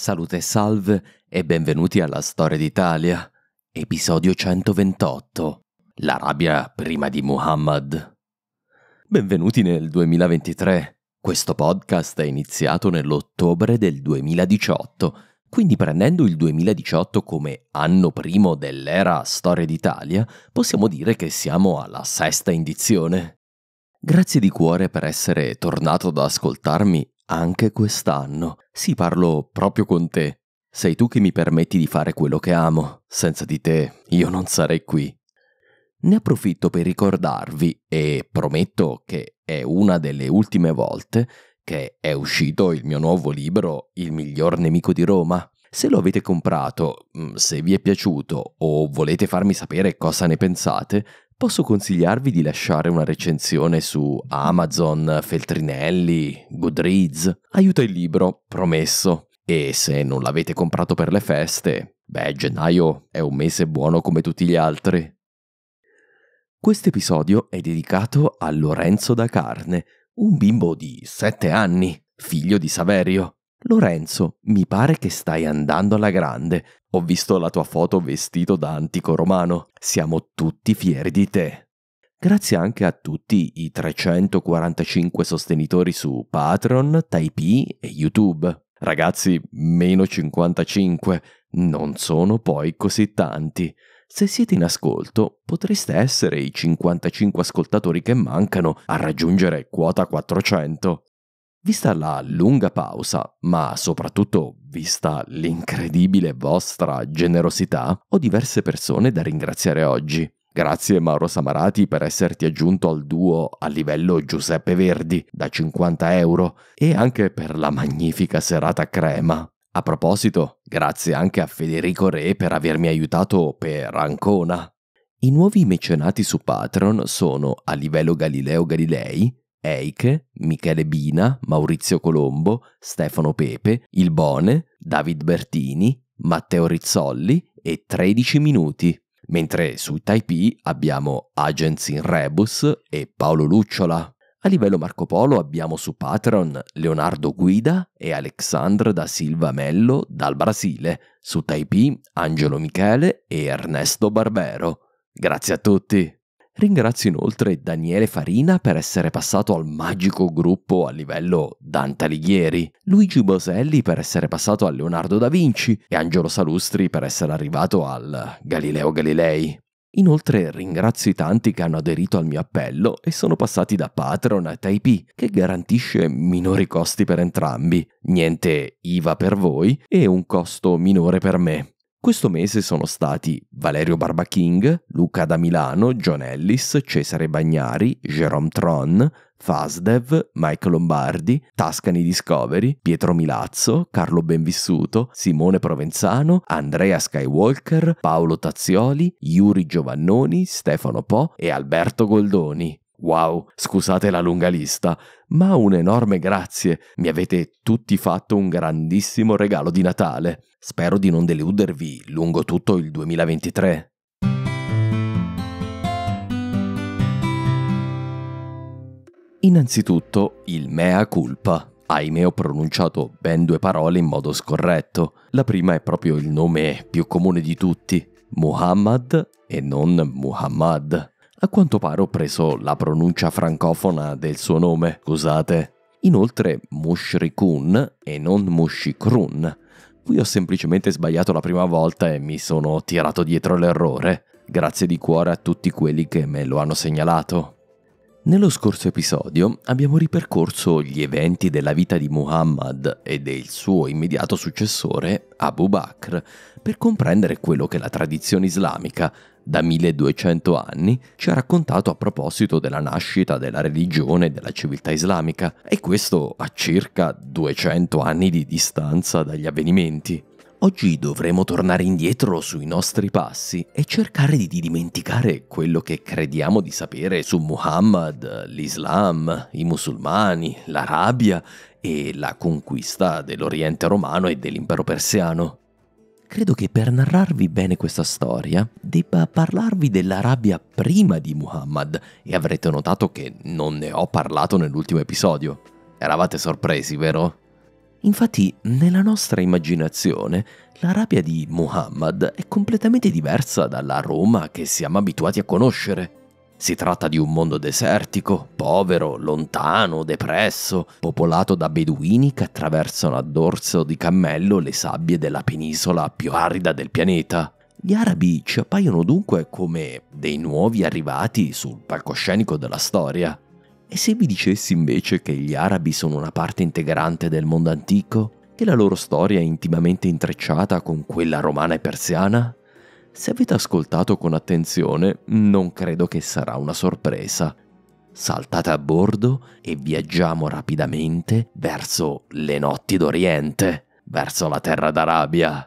Salute e salve e benvenuti alla Storia d'Italia, episodio 128, l'Arabia prima di Muhammad. Benvenuti nel 2023, questo podcast è iniziato nell'ottobre del 2018, quindi prendendo il 2018 come anno primo dell'era Storia d'Italia, possiamo dire che siamo alla sesta edizione. Grazie di cuore per essere tornato ad ascoltarmi anche quest'anno. Sì, parlo proprio con te. Sei tu che mi permetti di fare quello che amo. Senza di te io non sarei qui. Ne approfitto per ricordarvi, e prometto che è una delle ultime volte, che è uscito il mio nuovo libro Il miglior nemico di Roma. Se lo avete comprato, se vi è piaciuto o volete farmi sapere cosa ne pensate, posso consigliarvi di lasciare una recensione su Amazon, Feltrinelli, Goodreads. Aiuta il libro, promesso. E se non l'avete comprato per le feste, gennaio è un mese buono come tutti gli altri. Questo episodio è dedicato a Lorenzo da Carne, un bimbo di 7 anni, figlio di Saverio. Lorenzo, mi pare che stai andando alla grande. Ho visto la tua foto vestito da antico romano. Siamo tutti fieri di te. Grazie anche a tutti i 345 sostenitori su Patreon, Typee e YouTube. Ragazzi, meno 55, non sono poi così tanti. Se siete in ascolto, potreste essere i 55 ascoltatori che mancano a raggiungere quota 400. Vista la lunga pausa, ma soprattutto vista l'incredibile vostra generosità, ho diverse persone da ringraziare oggi. Grazie Mauro Samarati per esserti aggiunto al duo a livello Giuseppe Verdi da 50 euro e anche per la magnifica serata crema. A proposito, grazie anche a Federico Re per avermi aiutato per Ancona. I nuovi mecenati su Patreon sono a livello Galileo Galilei, Eike, Michele Bina, Maurizio Colombo, Stefano Pepe, Il Bone, David Bertini, Matteo Rizzolli e 13 Minuti, mentre su Typee abbiamo Agents in Rebus e Paolo Lucciola. A livello Marco Polo abbiamo su Patreon Leonardo Guida e Alexandre da Silva Mello dal Brasile, su Typee Angelo Michele e Ernesto Barbero. Grazie a tutti! Ringrazio inoltre Daniele Farina per essere passato al magico gruppo a livello Dante Alighieri, Luigi Boselli per essere passato a Leonardo da Vinci e Angelo Salustri per essere arrivato al Galileo Galilei. Inoltre ringrazio i tanti che hanno aderito al mio appello e sono passati da Patreon a Typee, che garantisce minori costi per entrambi, niente IVA per voi e un costo minore per me. Questo mese sono stati Valerio Barbaking, Luca da Milano, John Ellis, Cesare Bagnari, Jérôme Tron, Fasdev, Mike Lombardi, Tuscany Discovery, Pietro Milazzo, Carlo Benvissuto, Simone Provenzano, Andrea Skywalker, Paolo Tazzioli, Yuri Giovannoni, Stefano Po e Alberto Goldoni. Wow, scusate la lunga lista, ma un enorme grazie, mi avete tutti fatto un grandissimo regalo di Natale. Spero di non deludervi lungo tutto il 2023. Innanzitutto il mea culpa. Ahimè, ho pronunciato ben 2 parole in modo scorretto. La prima è proprio il nome più comune di tutti, Muhammad e non Muhammad. A quanto pare ho preso la pronuncia francofona del suo nome, scusate. Inoltre Mushrikun e non Mushikrun. Qui ho semplicemente sbagliato la prima volta e mi sono tirato dietro l'errore. Grazie di cuore a tutti quelli che me lo hanno segnalato. Nello scorso episodio abbiamo ripercorso gli eventi della vita di Muhammad e del suo immediato successore, Abu Bakr, per comprendere quello che la tradizione islamica, da 1200 anni, ci ha raccontato a proposito della nascita della religione e della civiltà islamica, e questo a circa 200 anni di distanza dagli avvenimenti. Oggi dovremo tornare indietro sui nostri passi e cercare di dimenticare quello che crediamo di sapere su Muhammad, l'Islam, i musulmani, l'Arabia e la conquista dell'Oriente romano e dell'impero persiano. Credo che per narrarvi bene questa storia debba parlarvi dell'Arabia prima di Muhammad, e avrete notato che non ne ho parlato nell'ultimo episodio. Eravate sorpresi, vero? Infatti, nella nostra immaginazione, l'Arabia di Muhammad è completamente diversa dalla Roma che siamo abituati a conoscere. Si tratta di un mondo desertico, povero, lontano, depresso, popolato da beduini che attraversano a dorso di cammello le sabbie della penisola più arida del pianeta. Gli arabi ci appaiono dunque come dei nuovi arrivati sul palcoscenico della storia. E se vi dicessi invece che gli arabi sono una parte integrante del mondo antico, che la loro storia è intimamente intrecciata con quella romana e persiana? Se avete ascoltato con attenzione, non credo che sarà una sorpresa. Saltate a bordo e viaggiamo rapidamente verso le notti d'Oriente, verso la terra d'Arabia.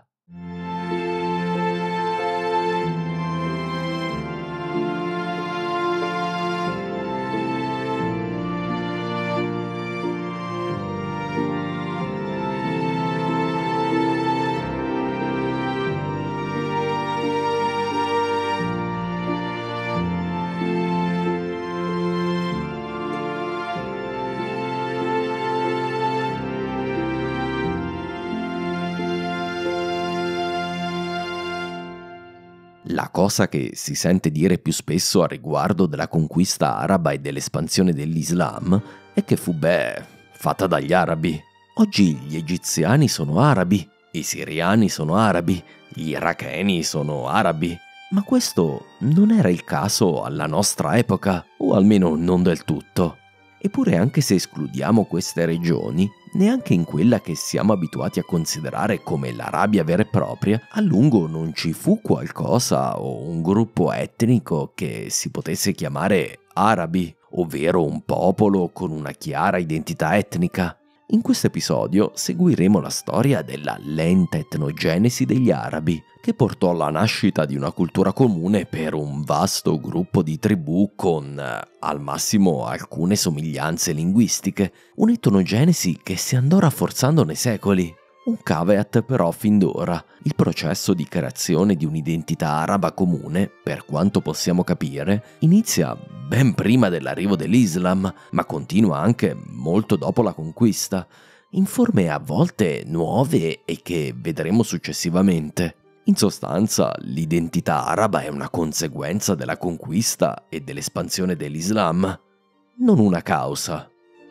La cosa che si sente dire più spesso a riguardo della conquista araba e dell'espansione dell'Islam è che fu fatta dagli arabi. Oggi gli egiziani sono arabi, i siriani sono arabi, gli iracheni sono arabi, ma questo non era il caso alla nostra epoca, o almeno non del tutto. Eppure anche se escludiamo queste regioni, neanche in quella che siamo abituati a considerare come l'Arabia vera e propria, a lungo non ci fu qualcosa o un gruppo etnico che si potesse chiamare arabi, ovvero un popolo con una chiara identità etnica. In questo episodio seguiremo la storia della lenta etnogenesi degli arabi, che portò alla nascita di una cultura comune per un vasto gruppo di tribù con, al massimo, alcune somiglianze linguistiche, un'etnogenesi che si andò rafforzando nei secoli. Un caveat però fin d'ora: il processo di creazione di un'identità araba comune, per quanto possiamo capire, inizia ben prima dell'arrivo dell'Islam, ma continua anche molto dopo la conquista, in forme a volte nuove e che vedremo successivamente. In sostanza, l'identità araba è una conseguenza della conquista e dell'espansione dell'Islam, non una causa.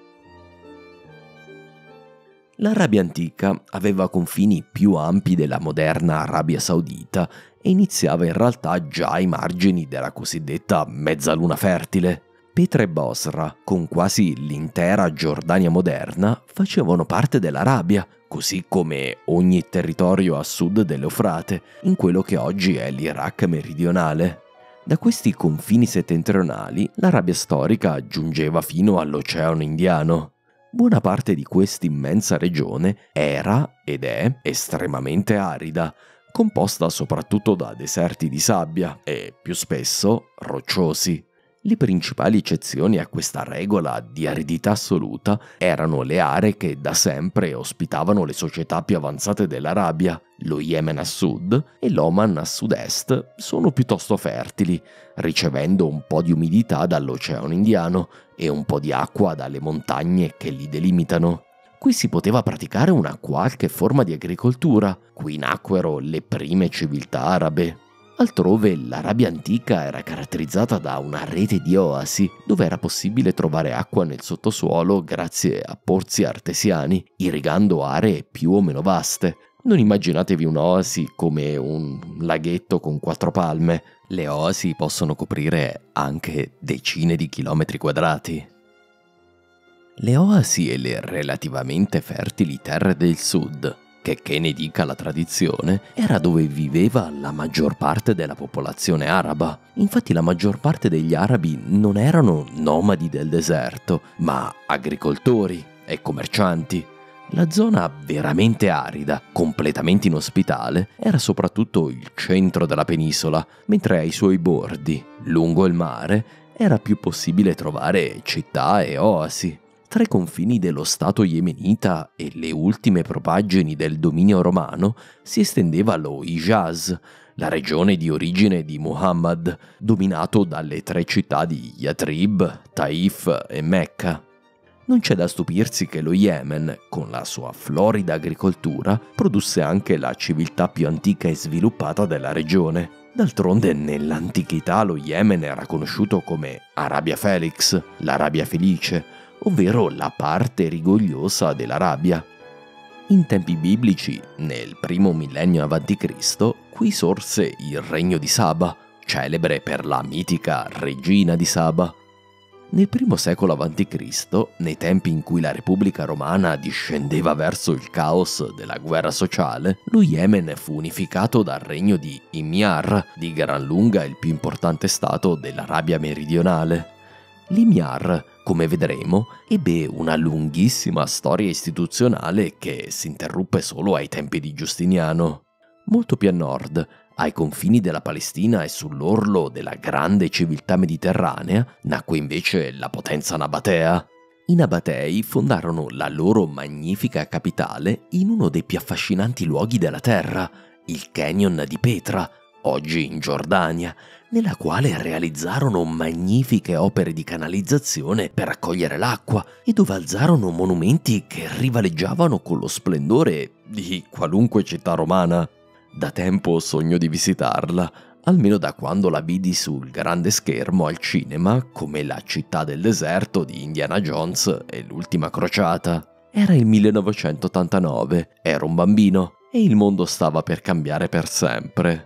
L'Arabia antica aveva confini più ampi della moderna Arabia Saudita e iniziava in realtà già ai margini della cosiddetta mezzaluna fertile. Petra e Bosra, con quasi l'intera Giordania moderna, facevano parte dell'Arabia, così come ogni territorio a sud dell'Eufrate, in quello che oggi è l'Iraq meridionale. Da questi confini settentrionali, l'Arabia storica giungeva fino all'Oceano Indiano. Buona parte di quest'immensa regione era ed è estremamente arida, composta soprattutto da deserti di sabbia e, più spesso, rocciosi. Le principali eccezioni a questa regola di aridità assoluta erano le aree che da sempre ospitavano le società più avanzate dell'Arabia. Lo Yemen a sud e l'Oman a sud-est sono piuttosto fertili, ricevendo un po' di umidità dall'Oceano Indiano e un po' di acqua dalle montagne che li delimitano. Qui si poteva praticare una qualche forma di agricoltura, qui nacquero le prime civiltà arabe. Altrove l'Arabia antica era caratterizzata da una rete di oasi, dove era possibile trovare acqua nel sottosuolo grazie a pozzi artesiani, irrigando aree più o meno vaste. Non immaginatevi un'oasi come un laghetto con 4 palme. Le oasi possono coprire anche decine di chilometri quadrati. Le oasi e le relativamente fertili terre del sud, che ne dica la tradizione, era dove viveva la maggior parte della popolazione araba. Infatti la maggior parte degli arabi non erano nomadi del deserto, ma agricoltori e commercianti. La zona veramente arida, completamente inospitale, era soprattutto il centro della penisola, mentre ai suoi bordi, lungo il mare, era più possibile trovare città e oasi. Tra i confini dello stato yemenita e le ultime propaggini del dominio romano si estendeva lo Hijaz, la regione di origine di Muhammad, dominato dalle 3 città di Yatrib, Taif e Mecca. Non c'è da stupirsi che lo Yemen, con la sua florida agricoltura, produsse anche la civiltà più antica e sviluppata della regione. D'altronde, nell'antichità lo Yemen era conosciuto come Arabia Felix, l'Arabia Felice, ovvero la parte rigogliosa dell'Arabia. In tempi biblici, nel primo millennio a.C., qui sorse il regno di Saba, celebre per la mitica regina di Saba. Nel primo secolo a.C., nei tempi in cui la Repubblica Romana discendeva verso il caos della guerra sociale, lo Yemen fu unificato dal regno di Himyar, di gran lunga il più importante stato dell'Arabia meridionale. L'Himyar, come vedremo, ebbe una lunghissima storia istituzionale che si interruppe solo ai tempi di Giustiniano. Molto più a nord, ai confini della Palestina e sull'orlo della grande civiltà mediterranea, nacque invece la potenza nabatea. I Nabatei fondarono la loro magnifica capitale in uno dei più affascinanti luoghi della terra, il Canyon di Petra, oggi in Giordania, nella quale realizzarono magnifiche opere di canalizzazione per raccogliere l'acqua e dove alzarono monumenti che rivaleggiavano con lo splendore di qualunque città romana. Da tempo sogno di visitarla, almeno da quando la vidi sul grande schermo al cinema come La città del deserto di Indiana Jones e l'ultima crociata. Era il 1989, ero un bambino e il mondo stava per cambiare per sempre.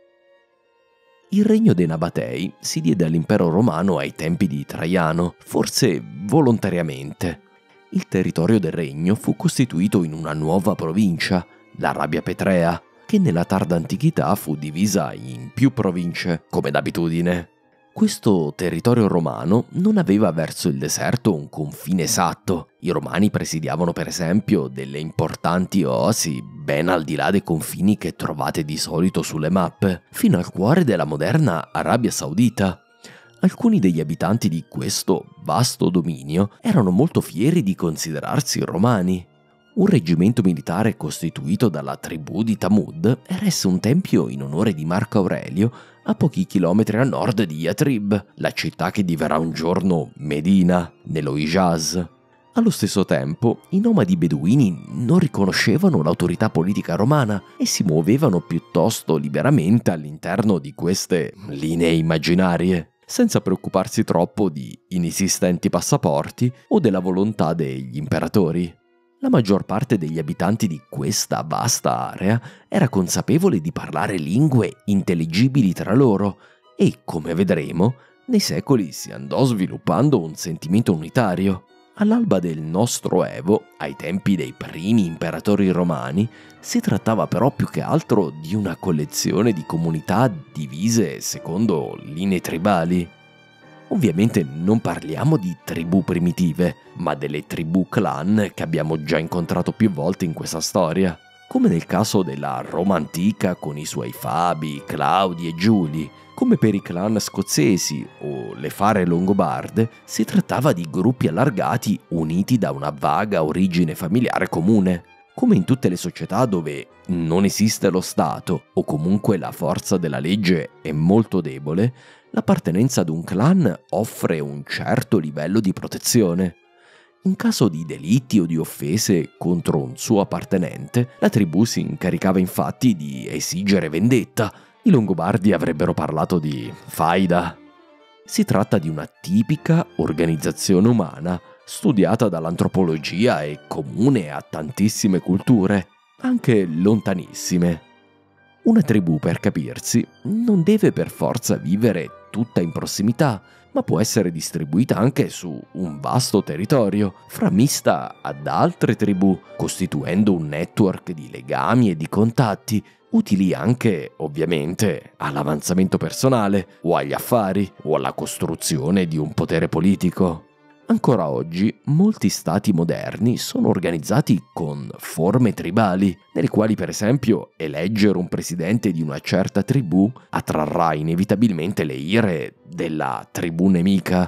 Il regno dei Nabatei si diede all'impero romano ai tempi di Traiano, forse volontariamente. Il territorio del regno fu costituito in una nuova provincia, l'Arabia Petrea, che nella tarda antichità fu divisa in più province, come d'abitudine. Questo territorio romano non aveva verso il deserto un confine esatto. I romani presidiavano per esempio delle importanti oasi ben al di là dei confini che trovate di solito sulle mappe, fino al cuore della moderna Arabia Saudita. Alcuni degli abitanti di questo vasto dominio erano molto fieri di considerarsi romani. Un reggimento militare costituito dalla tribù di Tamud eresse un tempio in onore di Marco Aurelio a pochi chilometri a nord di Yatrib, la città che diverrà un giorno Medina, nello Hijaz. Allo stesso tempo, i nomadi beduini non riconoscevano l'autorità politica romana e si muovevano piuttosto liberamente all'interno di queste linee immaginarie, senza preoccuparsi troppo di inesistenti passaporti o della volontà degli imperatori. La maggior parte degli abitanti di questa vasta area era consapevole di parlare lingue intelligibili tra loro e, come vedremo, nei secoli si andò sviluppando un sentimento unitario. All'alba del nostro Evo, ai tempi dei primi imperatori romani, si trattava però più che altro di una collezione di comunità divise secondo linee tribali. Ovviamente non parliamo di tribù primitive, ma delle tribù clan che abbiamo già incontrato più volte in questa storia, come nel caso della Roma antica con i suoi Fabi, Claudi e Giuli. Come per i clan scozzesi o le fare longobarde, si trattava di gruppi allargati uniti da una vaga origine familiare comune. Come in tutte le società dove non esiste lo Stato o comunque la forza della legge è molto debole, l'appartenenza ad un clan offre un certo livello di protezione. In caso di delitti o di offese contro un suo appartenente, la tribù si incaricava infatti di esigere vendetta. I Longobardi avrebbero parlato di faida. Si tratta di una tipica organizzazione umana, studiata dall'antropologia e comune a tantissime culture, anche lontanissime. Una tribù, per capirsi, non deve per forza vivere tutta in prossimità, ma può essere distribuita anche su un vasto territorio, framista ad altre tribù, costituendo un network di legami e di contatti, utili anche, ovviamente, all'avanzamento personale, o agli affari, o alla costruzione di un potere politico. Ancora oggi, molti stati moderni sono organizzati con forme tribali, nelle quali per esempio eleggere un presidente di una certa tribù attrarrà inevitabilmente le ire della tribù nemica.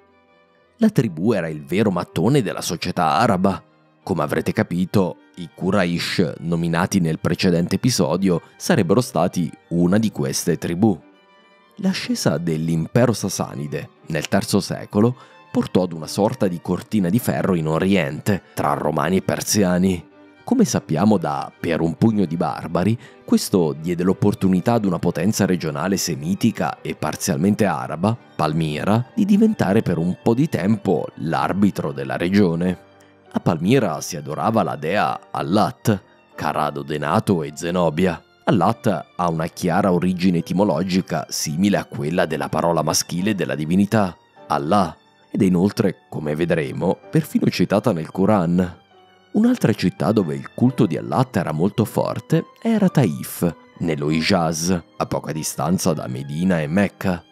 La tribù era il vero mattone della società araba. Come avrete capito, i Quraysh, nominati nel precedente episodio, sarebbero stati una di queste tribù. L'ascesa dell'impero Sasanide nel III secolo portò ad una sorta di cortina di ferro in Oriente, tra Romani e Persiani. Come sappiamo da Per un pugno di barbari, questo diede l'opportunità ad una potenza regionale semitica e parzialmente araba, Palmira, di diventare per un po' di tempo l'arbitro della regione. A Palmira si adorava la dea Allat, Carado Denato e Zenobia. Allat ha una chiara origine etimologica simile a quella della parola maschile della divinità, Allah, ed è inoltre, come vedremo, perfino citata nel Quran. Un'altra città dove il culto di Allat era molto forte era Taif, nello Hijaz, a poca distanza da Medina e Mecca.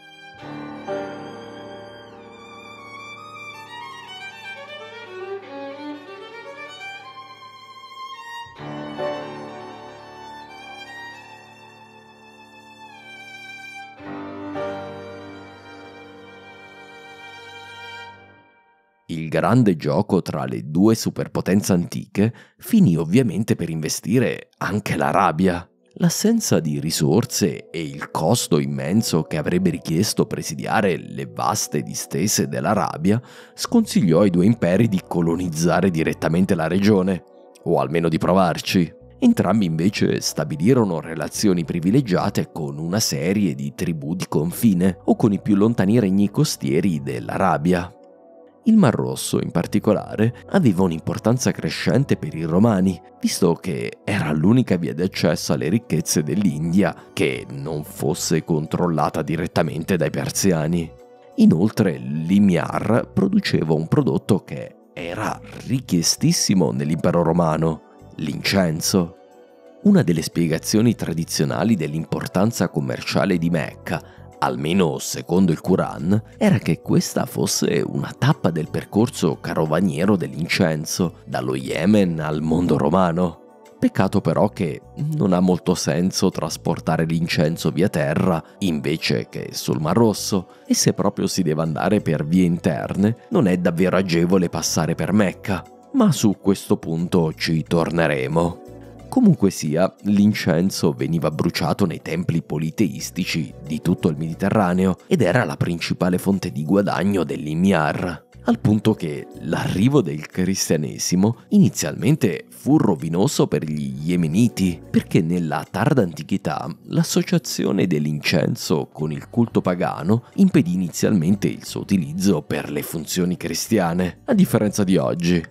Il grande gioco tra le due superpotenze antiche finì ovviamente per investire anche l'Arabia. L'assenza di risorse e il costo immenso che avrebbe richiesto presidiare le vaste distese dell'Arabia sconsigliò ai due imperi di colonizzare direttamente la regione, o almeno di provarci. Entrambi invece stabilirono relazioni privilegiate con una serie di tribù di confine o con i più lontani regni costieri dell'Arabia. Il Mar Rosso, in particolare, aveva un'importanza crescente per i Romani, visto che era l'unica via di accesso alle ricchezze dell'India che non fosse controllata direttamente dai Persiani. Inoltre, l'Himyar produceva un prodotto che era richiestissimo nell'Impero Romano: l'incenso. Una delle spiegazioni tradizionali dell'importanza commerciale di Mecca, almeno secondo il Quran, era che questa fosse una tappa del percorso carovaniero dell'incenso, dallo Yemen al mondo romano. Peccato però che non ha molto senso trasportare l'incenso via terra invece che sul Mar Rosso, e se proprio si deve andare per vie interne, non è davvero agevole passare per Mecca, ma su questo punto ci torneremo. Comunque sia, l'incenso veniva bruciato nei templi politeistici di tutto il Mediterraneo ed era la principale fonte di guadagno dell'Himyar, al punto che l'arrivo del cristianesimo inizialmente fu rovinoso per gli yemeniti, perché nella tarda antichità l'associazione dell'incenso con il culto pagano impedì inizialmente il suo utilizzo per le funzioni cristiane, a differenza di oggi.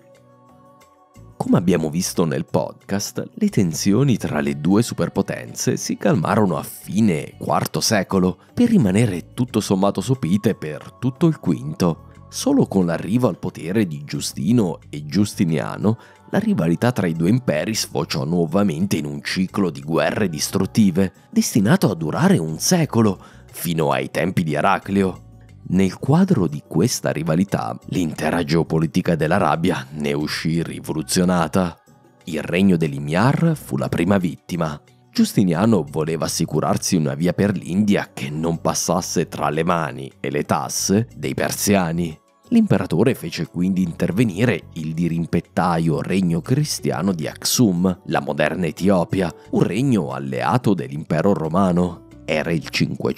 Come abbiamo visto nel podcast, le tensioni tra le due superpotenze si calmarono a fine IV secolo, per rimanere tutto sommato sopite per tutto il V. Solo con l'arrivo al potere di Giustino e Giustiniano, la rivalità tra i due imperi sfociò nuovamente in un ciclo di guerre distruttive, destinato a durare un secolo, fino ai tempi di Eraclio. Nel quadro di questa rivalità, l'intera geopolitica dell'Arabia ne uscì rivoluzionata. Il regno dell'Himyar fu la prima vittima. Giustiniano voleva assicurarsi una via per l'India che non passasse tra le mani e le tasse dei persiani. L'imperatore fece quindi intervenire il dirimpettaio regno cristiano di Aksum, la moderna Etiopia, un regno alleato dell'impero romano. Era il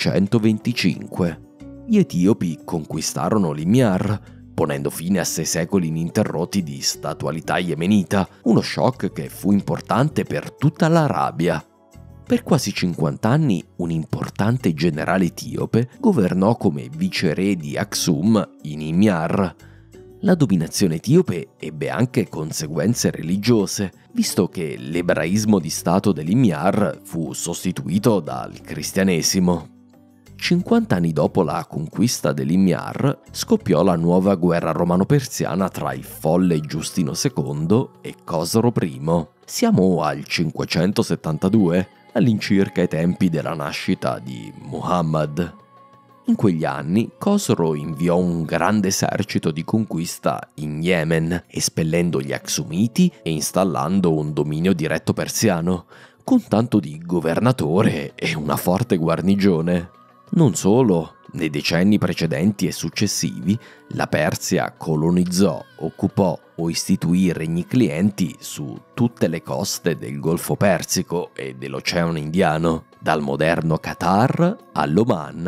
525. Gli etiopi conquistarono l'Himyar, ponendo fine a 6 secoli ininterrotti di statualità yemenita, uno shock che fu importante per tutta l'Arabia. Per quasi 50 anni un importante generale etiope governò come viceré di Aksum in Himyar. La dominazione etiope ebbe anche conseguenze religiose, visto che l'ebraismo di stato dell'Himyar fu sostituito dal cristianesimo. 50 anni dopo la conquista dell'Himyar scoppiò la nuova guerra romano-persiana tra il folle Giustino II e Cosro I. Siamo al 572, all'incirca ai tempi della nascita di Muhammad. In quegli anni Cosro inviò un grande esercito di conquista in Yemen, espellendo gli Aksumiti e installando un dominio diretto persiano, con tanto di governatore e una forte guarnigione. Non solo, nei decenni precedenti e successivi, la Persia colonizzò, occupò o istituì regni clienti su tutte le coste del Golfo Persico e dell'Oceano Indiano, dal moderno Qatar all'Oman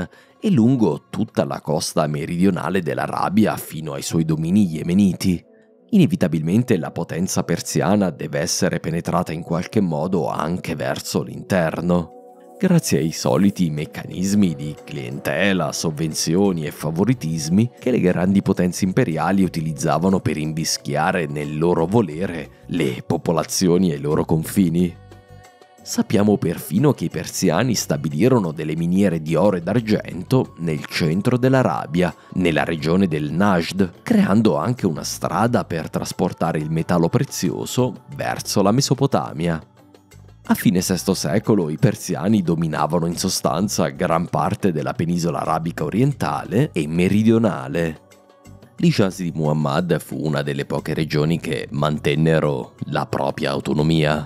e lungo tutta la costa meridionale dell'Arabia fino ai suoi domini yemeniti. Inevitabilmente la potenza persiana deve essere penetrata in qualche modo anche verso l'interno. Grazie ai soliti meccanismi di clientela, sovvenzioni e favoritismi che le grandi potenze imperiali utilizzavano per invischiare nel loro volere le popolazioni ai loro confini. Sappiamo perfino che i persiani stabilirono delle miniere di oro ed argento nel centro dell'Arabia, nella regione del Najd, creando anche una strada per trasportare il metallo prezioso verso la Mesopotamia. A fine VI secolo i persiani dominavano in sostanza gran parte della penisola arabica orientale e meridionale. L'Hijaz di Muhammad fu una delle poche regioni che mantennero la propria autonomia.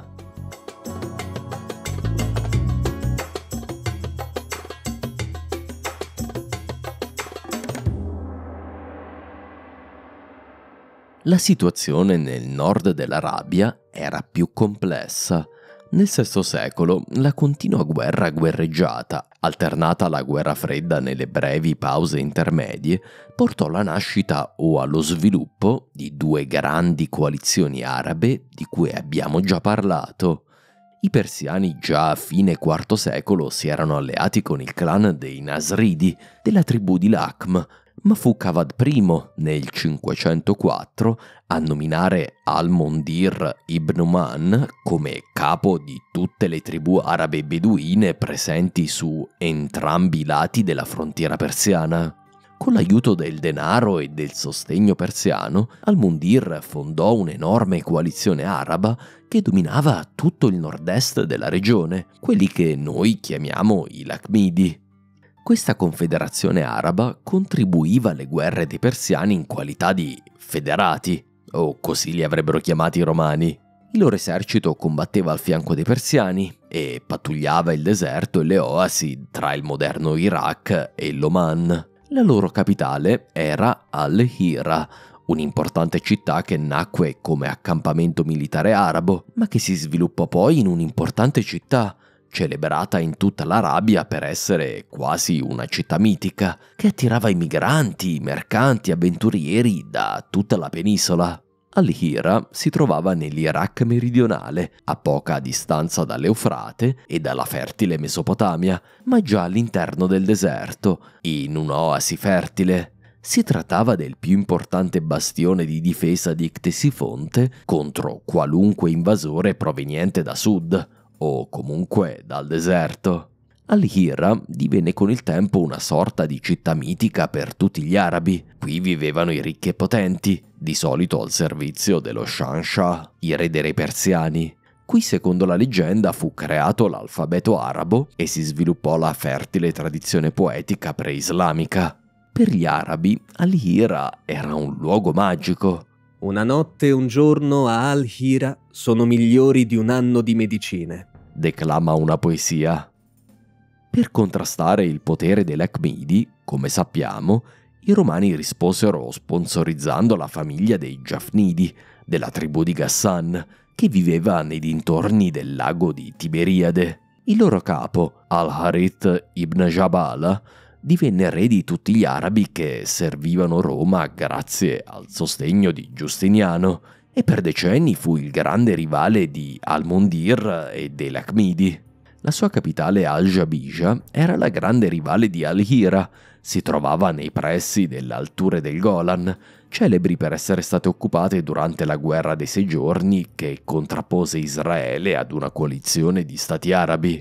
La situazione nel nord dell'Arabia era più complessa. Nel VI secolo la continua guerra guerreggiata, alternata alla guerra fredda nelle brevi pause intermedie, portò alla nascita o allo sviluppo di due grandi coalizioni arabe di cui abbiamo già parlato. I persiani già a fine IV secolo si erano alleati con il clan dei Nasridi, della tribù di Lakhm, ma fu Qavad I, nel 504, a nominare al-Mundir ibn Man come capo di tutte le tribù arabe beduine presenti su entrambi i lati della frontiera persiana. Con l'aiuto del denaro e del sostegno persiano, al-Mundir fondò un'enorme coalizione araba che dominava tutto il nord-est della regione, quelli che noi chiamiamo i Lakhmidi. Questa confederazione araba contribuiva alle guerre dei persiani in qualità di federati, o così li avrebbero chiamati i romani. Il loro esercito combatteva al fianco dei persiani e pattugliava il deserto e le oasi tra il moderno Iraq e l'Oman. La loro capitale era Al-Hira, un'importante città che nacque come accampamento militare arabo, ma che si sviluppò poi in un'importante città, celebrata in tutta l'Arabia per essere quasi una città mitica, che attirava i migranti, mercanti, avventurieri da tutta la penisola. Al-Hira si trovava nell'Iraq meridionale, a poca distanza dall'Eufrate e dalla fertile Mesopotamia, ma già all'interno del deserto, in un'oasi fertile. Si trattava del più importante bastione di difesa di Ctesifonte contro qualunque invasore proveniente da sud, o comunque dal deserto. Al-Hira divenne con il tempo una sorta di città mitica per tutti gli arabi. Qui vivevano i ricchi e potenti, di solito al servizio dello Shahanshah, i re dei re persiani. Qui, secondo la leggenda, fu creato l'alfabeto arabo e si sviluppò la fertile tradizione poetica pre-islamica. Per gli arabi, Al-Hira era un luogo magico. Una notte e un giorno a Al-Hira sono migliori di un anno di medicine, declama una poesia. Per contrastare il potere dei Lakhmidi, come sappiamo, i romani risposero sponsorizzando la famiglia dei Giafnidi, della tribù di Ghassan, che viveva nei dintorni del lago di Tiberiade. Il loro capo, Al-Harith ibn Jabala, divenne re di tutti gli arabi che servivano Roma grazie al sostegno di Giustiniano e per decenni fu il grande rivale di Al-Mundir e dei Lakhmidi. La sua capitale Al-Jabija era la grande rivale di Al-Hira, si trovava nei pressi delle alture del Golan, celebri per essere state occupate durante la guerra dei 6 giorni che contrappose Israele ad una coalizione di stati arabi.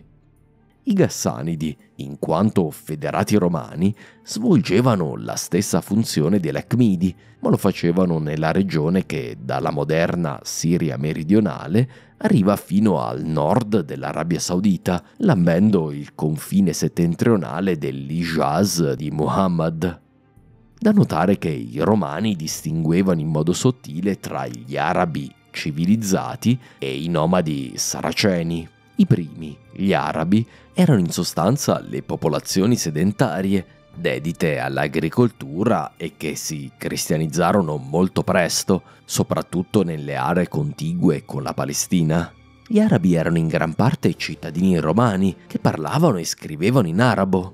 I Ghassanidi, in quanto federati romani, svolgevano la stessa funzione dei Lakhmidi, ma lo facevano nella regione che, dalla moderna Siria meridionale, arriva fino al nord dell'Arabia Saudita, lambendo il confine settentrionale dell'Hijaz di Muhammad. Da notare che i romani distinguevano in modo sottile tra gli arabi civilizzati e i nomadi saraceni. I primi, gli arabi, erano in sostanza le popolazioni sedentarie, dedite all'agricoltura e che si cristianizzarono molto presto, soprattutto nelle aree contigue con la Palestina. Gli arabi erano in gran parte cittadini romani che parlavano e scrivevano in arabo.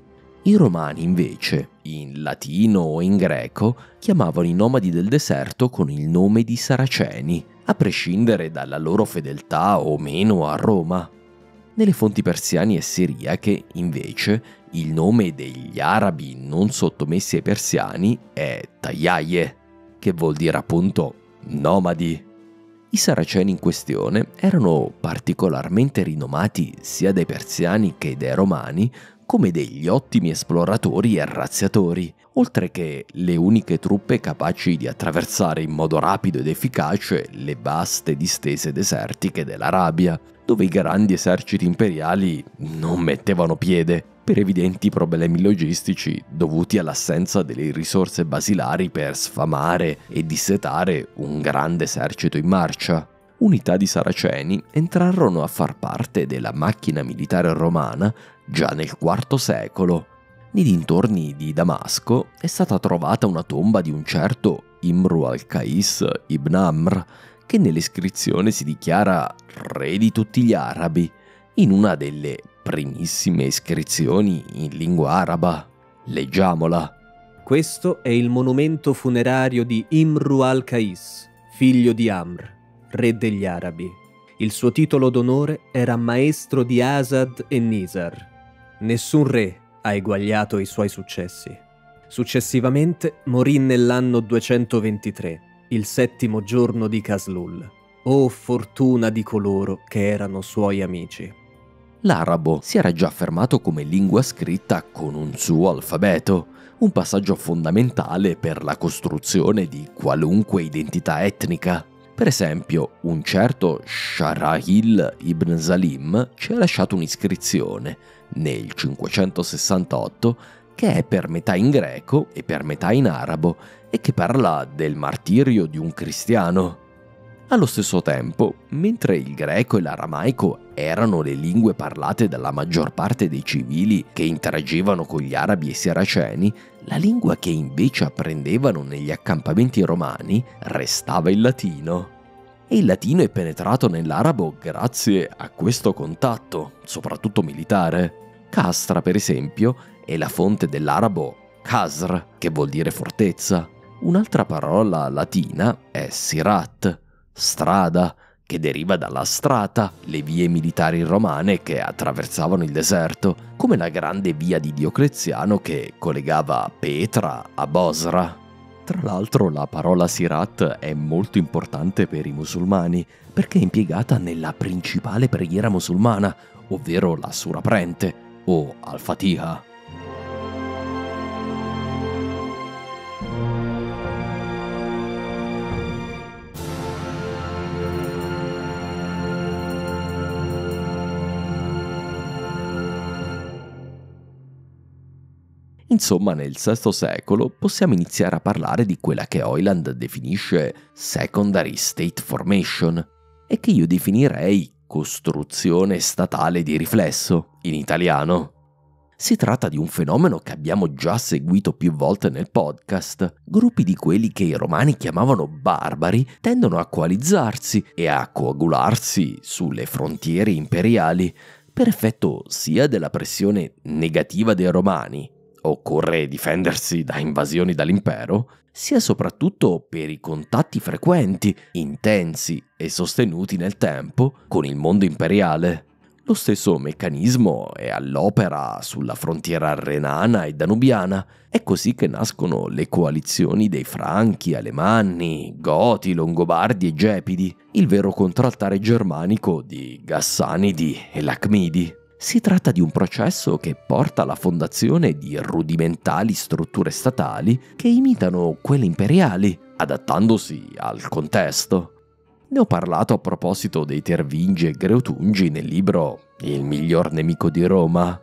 I romani invece, in latino o in greco, chiamavano i nomadi del deserto con il nome di Saraceni, a prescindere dalla loro fedeltà o meno a Roma. Nelle fonti persiane e siriache, invece, il nome degli arabi non sottomessi ai persiani è Tayyaye, che vuol dire appunto nomadi. I Saraceni in questione erano particolarmente rinomati sia dai persiani che dai romani come degli ottimi esploratori e razziatori, oltre che le uniche truppe capaci di attraversare in modo rapido ed efficace le vaste distese desertiche dell'Arabia, dove i grandi eserciti imperiali non mettevano piede per evidenti problemi logistici dovuti all'assenza delle risorse basilari per sfamare e dissetare un grande esercito in marcia. Unità di Saraceni entrarono a far parte della macchina militare romana già nel IV secolo. Nei dintorni di Damasco è stata trovata una tomba di un certo Imru al-Qais ibn Amr, che nell'iscrizione si dichiara re di tutti gli arabi, in una delle primissime iscrizioni in lingua araba. Leggiamola. Questo è il monumento funerario di Imru al-Qais, figlio di Amr, re degli arabi. Il suo titolo d'onore era maestro di Asad e Nizar. Nessun re ha eguagliato i suoi successi. Successivamente morì nell'anno 223, il 7° giorno di Caslul. Oh fortuna di coloro che erano suoi amici. L'arabo si era già affermato come lingua scritta con un suo alfabeto, un passaggio fondamentale per la costruzione di qualunque identità etnica. Per esempio, un certo Sharahil ibn Salim ci ha lasciato un'iscrizione nel 568 che è per metà in greco e per metà in arabo e che parla del martirio di un cristiano. Allo stesso tempo, mentre il greco e l'aramaico erano le lingue parlate dalla maggior parte dei civili che interagivano con gli arabi e i saraceni, la lingua che invece apprendevano negli accampamenti romani restava il latino. E il latino è penetrato nell'arabo grazie a questo contatto, soprattutto militare. Castra, per esempio, è la fonte dell'arabo Kasr, che vuol dire fortezza. Un'altra parola latina è Sirat, strada, che deriva dalla strata, le vie militari romane che attraversavano il deserto, come la grande via di Diocleziano che collegava Petra a Bosra. Tra l'altro la parola Sirat è molto importante per i musulmani perché è impiegata nella principale preghiera musulmana, ovvero la Sura Prente o Al-Fatiha. Insomma, nel VI secolo possiamo iniziare a parlare di quella che Hoyland definisce secondary state formation e che io definirei costruzione statale di riflesso, in italiano. Si tratta di un fenomeno che abbiamo già seguito più volte nel podcast. Gruppi di quelli che i romani chiamavano barbari tendono a coalizzarsi e a coagularsi sulle frontiere imperiali per effetto sia della pressione negativa dei romani, occorre difendersi da invasioni dall'impero, sia soprattutto per i contatti frequenti, intensi e sostenuti nel tempo con il mondo imperiale. Lo stesso meccanismo è all'opera sulla frontiera renana e danubiana. È così che nascono le coalizioni dei Franchi, Alemanni, Goti, Longobardi e Gepidi, il vero contraltare germanico di Gassanidi e Lacmidi. Si tratta di un processo che porta alla fondazione di rudimentali strutture statali che imitano quelle imperiali, adattandosi al contesto. Ne ho parlato a proposito dei Tervingi e Greutungi nel libro Il miglior nemico di Roma.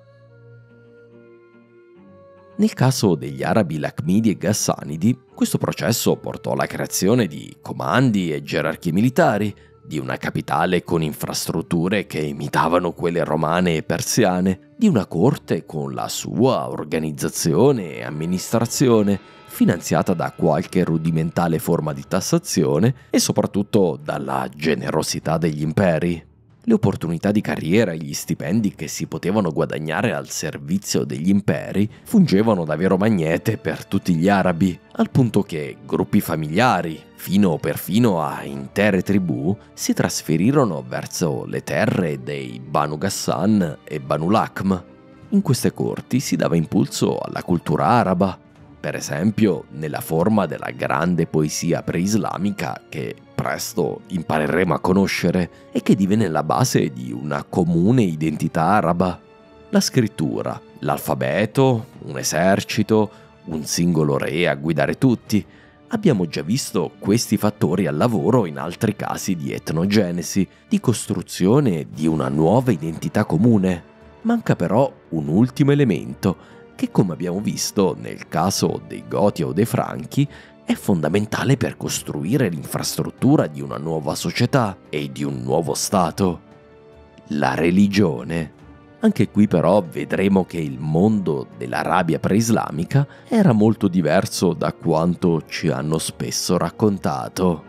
Nel caso degli arabi Lacmidi e Gassanidi, questo processo portò alla creazione di comandi e gerarchie militari, di una capitale con infrastrutture che imitavano quelle romane e persiane, di una corte con la sua organizzazione e amministrazione, finanziata da qualche rudimentale forma di tassazione e soprattutto dalla generosità degli imperi. Le opportunità di carriera e gli stipendi che si potevano guadagnare al servizio degli imperi fungevano da vero magnete per tutti gli arabi, al punto che gruppi familiari, perfino a intere tribù, si trasferirono verso le terre dei Banu Ghassan e Banu Lakm. In queste corti si dava impulso alla cultura araba, per esempio nella forma della grande poesia preislamica che presto impareremo a conoscere e che divenne la base di una comune identità araba. La scrittura, l'alfabeto, un esercito, un singolo re a guidare tutti. Abbiamo già visto questi fattori al lavoro in altri casi di etnogenesi, di costruzione di una nuova identità comune. Manca però un ultimo elemento che, come abbiamo visto nel caso dei Goti o dei Franchi, è fondamentale per costruire l'infrastruttura di una nuova società e di un nuovo Stato: la religione. Anche qui però vedremo che il mondo dell'Arabia preislamica era molto diverso da quanto ci hanno spesso raccontato.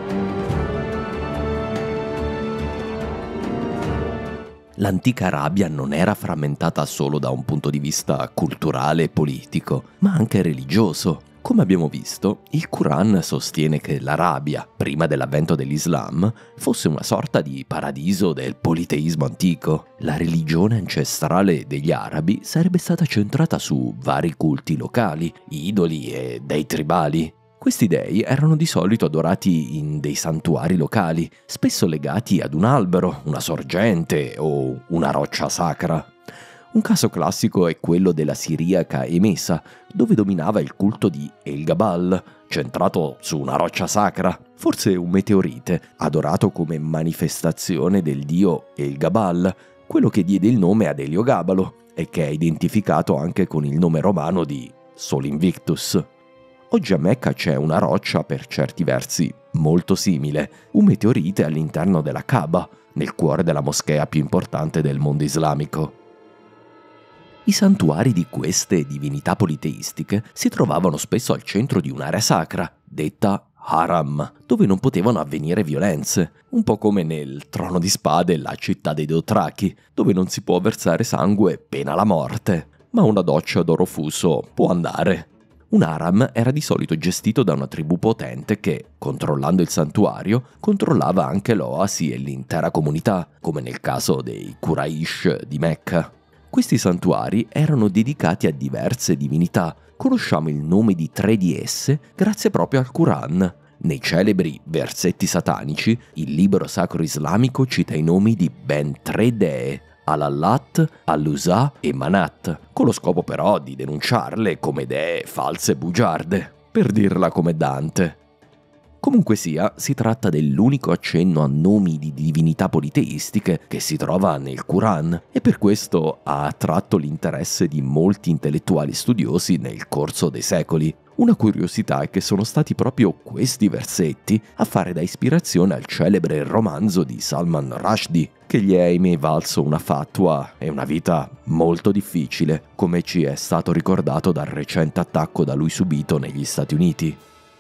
L'antica Arabia non era frammentata solo da un punto di vista culturale e politico, ma anche religioso. Come abbiamo visto, il Quran sostiene che l'Arabia, prima dell'avvento dell'Islam, fosse una sorta di paradiso del politeismo antico. La religione ancestrale degli arabi sarebbe stata centrata su vari culti locali, idoli e dei tribali. Questi dei erano di solito adorati in dei santuari locali, spesso legati ad un albero, una sorgente o una roccia sacra. Un caso classico è quello della Siriaca Emesa, dove dominava il culto di El-Gabal, centrato su una roccia sacra, forse un meteorite, adorato come manifestazione del dio El-Gabal, quello che diede il nome ad Eliogabalo e che è identificato anche con il nome romano di Sol Invictus. Oggi a Mecca c'è una roccia per certi versi molto simile, un meteorite all'interno della Kaaba, nel cuore della moschea più importante del mondo islamico. I santuari di queste divinità politeistiche si trovavano spesso al centro di un'area sacra, detta Haram, dove non potevano avvenire violenze, un po' come nel Trono di Spade, la città dei Dothraki, dove non si può versare sangue pena la morte, ma una doccia d'oro fuso può andare. Un haram era di solito gestito da una tribù potente che, controllando il santuario, controllava anche l'oasi e l'intera comunità, come nel caso dei Quraysh di Mecca. Questi santuari erano dedicati a diverse divinità. Conosciamo il nome di 3 di esse grazie proprio al Quran. Nei celebri versetti satanici, il libro sacro islamico cita i nomi di ben 3 dee: Al-Allat, Al-Uzza e Manat, con lo scopo però di denunciarle come dee false e bugiarde, per dirla come Dante. Comunque sia, si tratta dell'unico accenno a nomi di divinità politeistiche che si trova nel Quran e per questo ha attratto l'interesse di molti intellettuali studiosi nel corso dei secoli. Una curiosità è che sono stati proprio questi versetti a fare da ispirazione al celebre romanzo di Salman Rushdie, che gli è ahimè valso una fatwa e una vita molto difficile, come ci è stato ricordato dal recente attacco da lui subito negli Stati Uniti.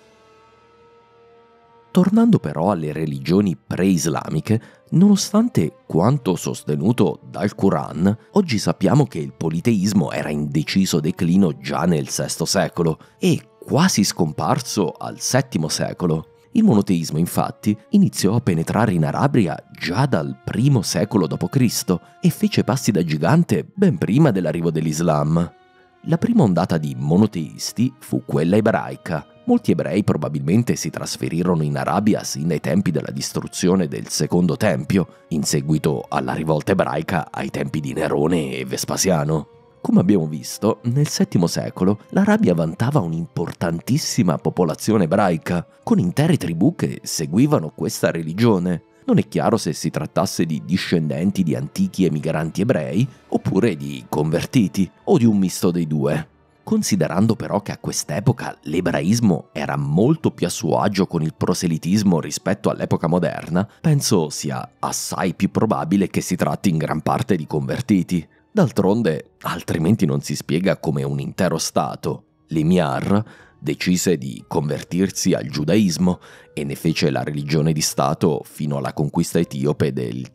Tornando però alle religioni pre-islamiche, nonostante quanto sostenuto dal Quran, oggi sappiamo che il politeismo era in deciso declino già nel VI secolo e quasi scomparso al VII secolo. Il monoteismo, infatti, iniziò a penetrare in Arabia già dal I secolo d.C. e fece passi da gigante ben prima dell'arrivo dell'Islam. La prima ondata di monoteisti fu quella ebraica. Molti ebrei probabilmente si trasferirono in Arabia sin dai tempi della distruzione del Secondo Tempio, in seguito alla rivolta ebraica ai tempi di Nerone e Vespasiano. Come abbiamo visto, nel VII secolo l'Arabia vantava un'importantissima popolazione ebraica, con intere tribù che seguivano questa religione. Non è chiaro se si trattasse di discendenti di antichi emigranti ebrei, oppure di convertiti, o di un misto dei due. Considerando però che a quest'epoca l'ebraismo era molto più a suo agio con il proselitismo rispetto all'epoca moderna, penso sia assai più probabile che si tratti in gran parte di convertiti. D'altronde, altrimenti non si spiega come un intero stato, l'Emir, decise di convertirsi al giudaismo e ne fece la religione di Stato fino alla conquista etiope del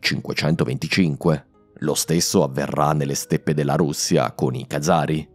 525. Lo stesso avverrà nelle steppe della Russia con i Khazari.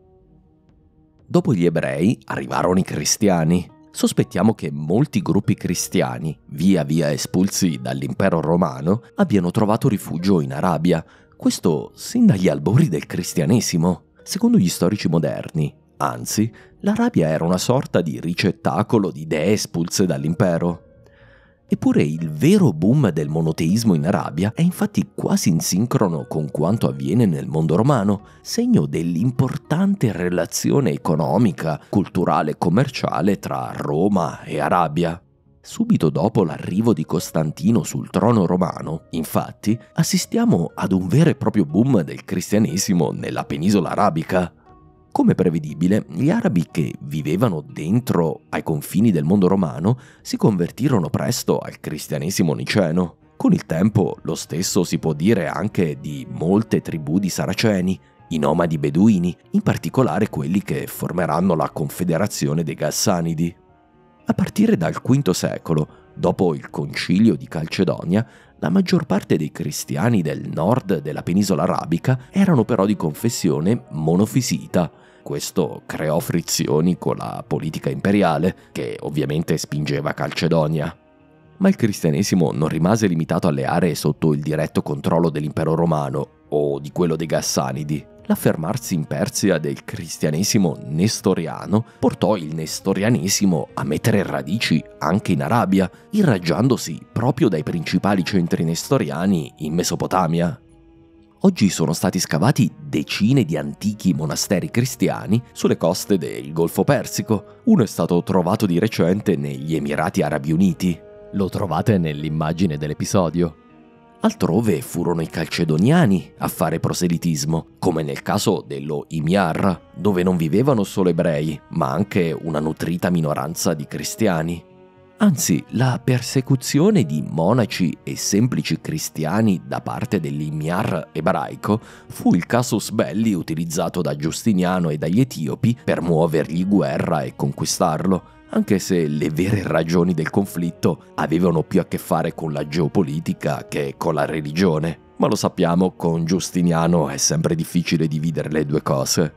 Dopo gli ebrei arrivarono i cristiani. Sospettiamo che molti gruppi cristiani, via via espulsi dall'impero romano, abbiano trovato rifugio in Arabia, questo sin dagli albori del cristianesimo. Secondo gli storici moderni, anzi, l'Arabia era una sorta di ricettacolo di idee espulse dall'impero. Eppure il vero boom del monoteismo in Arabia è infatti quasi in sincrono con quanto avviene nel mondo romano, segno dell'importante relazione economica, culturale e commerciale tra Roma e Arabia. Subito dopo l'arrivo di Costantino sul trono romano, infatti, assistiamo ad un vero e proprio boom del cristianesimo nella penisola arabica. Come prevedibile, gli arabi che vivevano dentro ai confini del mondo romano si convertirono presto al cristianesimo niceno. Con il tempo lo stesso si può dire anche di molte tribù di saraceni, i nomadi beduini, in particolare quelli che formeranno la confederazione dei Gassanidi. A partire dal V secolo, dopo il concilio di Calcedonia, la maggior parte dei cristiani del nord della penisola arabica erano però di confessione monofisita. Questo creò frizioni con la politica imperiale, che ovviamente spingeva Calcedonia. Ma il cristianesimo non rimase limitato alle aree sotto il diretto controllo dell'impero romano o di quello dei Gassanidi. L'affermarsi in Persia del cristianesimo nestoriano portò il nestorianesimo a mettere radici anche in Arabia, irraggiandosi proprio dai principali centri nestoriani in Mesopotamia. Oggi sono stati scavati decine di antichi monasteri cristiani sulle coste del Golfo Persico. Uno è stato trovato di recente negli Emirati Arabi Uniti. Lo trovate nell'immagine dell'episodio. Altrove furono i calcedoniani a fare proselitismo, come nel caso dello Himyar, dove non vivevano solo ebrei, ma anche una nutrita minoranza di cristiani. Anzi, la persecuzione di monaci e semplici cristiani da parte dell'Himyar ebraico fu il casus belli utilizzato da Giustiniano e dagli etiopi per muovergli guerra e conquistarlo, anche se le vere ragioni del conflitto avevano più a che fare con la geopolitica che con la religione. Ma lo sappiamo, con Giustiniano è sempre difficile dividere le due cose.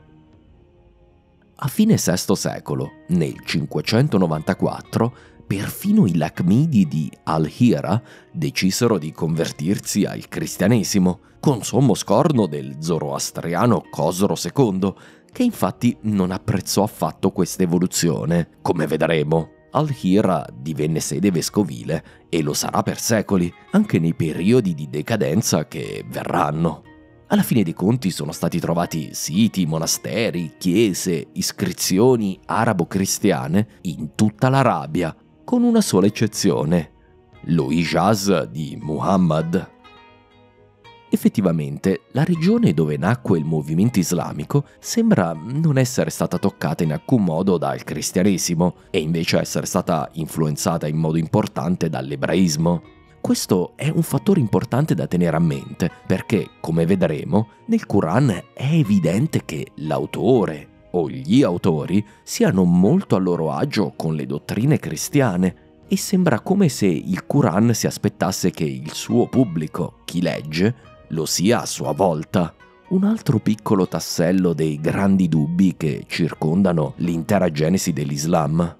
A fine VI secolo, nel 594, perfino i Lacmidi di Al-Hira decisero di convertirsi al cristianesimo, con sommo scorno del zoroastriano Cosro II, che infatti non apprezzò affatto questa evoluzione. Come vedremo, Al-Hira divenne sede vescovile e lo sarà per secoli, anche nei periodi di decadenza che verranno. Alla fine dei conti sono stati trovati siti, monasteri, chiese, iscrizioni arabo-cristiane in tutta l'Arabia, con una sola eccezione, lo Hijaz di Muhammad. Effettivamente, la regione dove nacque il movimento islamico sembra non essere stata toccata in alcun modo dal cristianesimo e invece essere stata influenzata in modo importante dall'ebraismo. Questo è un fattore importante da tenere a mente perché, come vedremo, nel Quran è evidente che l'autore o gli autori siano molto a loro agio con le dottrine cristiane e sembra come se il Quran si aspettasse che il suo pubblico, chi legge, lo sia a sua volta. Un altro piccolo tassello dei grandi dubbi che circondano l'intera genesi dell'Islam.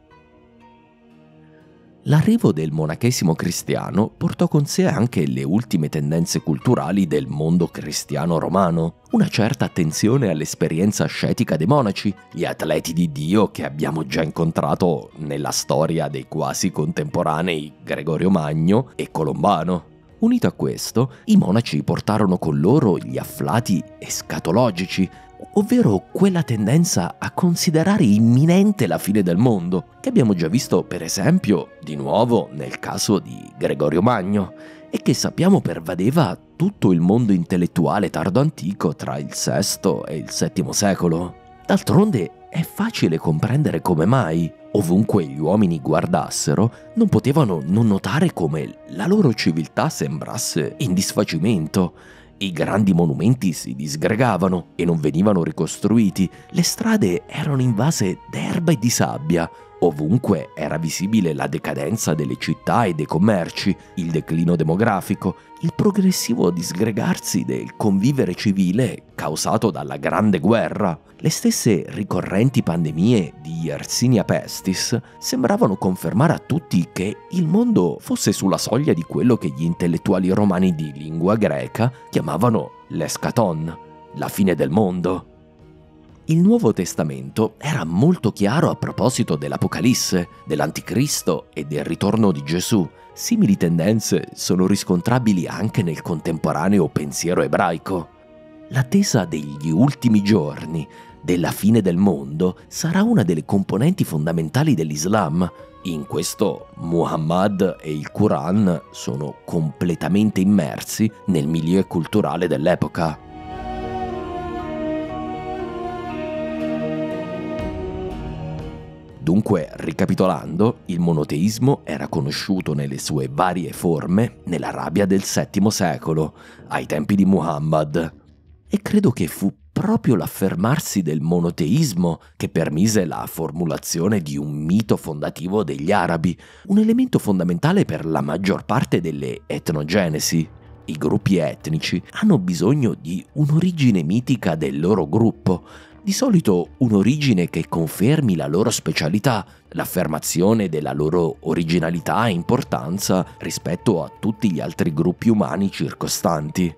L'arrivo del monachesimo cristiano portò con sé anche le ultime tendenze culturali del mondo cristiano romano, una certa attenzione all'esperienza ascetica dei monaci, gli atleti di Dio che abbiamo già incontrato nella storia dei quasi contemporanei Gregorio Magno e Colombano. Unito a questo, i monaci portarono con loro gli afflati escatologici, ovvero quella tendenza a considerare imminente la fine del mondo, che abbiamo già visto per esempio di nuovo nel caso di Gregorio Magno, e che sappiamo pervadeva tutto il mondo intellettuale tardo antico tra il VI e il VII secolo. D'altronde è facile comprendere come mai, ovunque gli uomini guardassero, non potevano non notare come la loro civiltà sembrasse in disfacimento I grandi monumenti si disgregavano e non venivano ricostruiti, le strade erano invase d'erba e di sabbia. Ovunque era visibile la decadenza delle città e dei commerci, il declino demografico, il progressivo disgregarsi del convivere civile causato dalla Grande Guerra. Le stesse ricorrenti pandemie di Yersinia pestis sembravano confermare a tutti che il mondo fosse sulla soglia di quello che gli intellettuali romani di lingua greca chiamavano l'eschaton, la fine del mondo. Il Nuovo Testamento era molto chiaro a proposito dell'Apocalisse, dell'Anticristo e del ritorno di Gesù. Simili tendenze sono riscontrabili anche nel contemporaneo pensiero ebraico. L'attesa degli ultimi giorni, della fine del mondo, sarà una delle componenti fondamentali dell'Islam. In questo Muhammad e il Quran sono completamente immersi nel milieu culturale dell'epoca. Dunque, ricapitolando, il monoteismo era conosciuto nelle sue varie forme nell'Arabia del VII secolo, ai tempi di Muhammad. E credo che fu proprio l'affermarsi del monoteismo che permise la formulazione di un mito fondativo degli arabi, un elemento fondamentale per la maggior parte delle etnogenesi. I gruppi etnici hanno bisogno di un'origine mitica del loro gruppo, di solito un'origine che confermi la loro specialità, l'affermazione della loro originalità e importanza rispetto a tutti gli altri gruppi umani circostanti.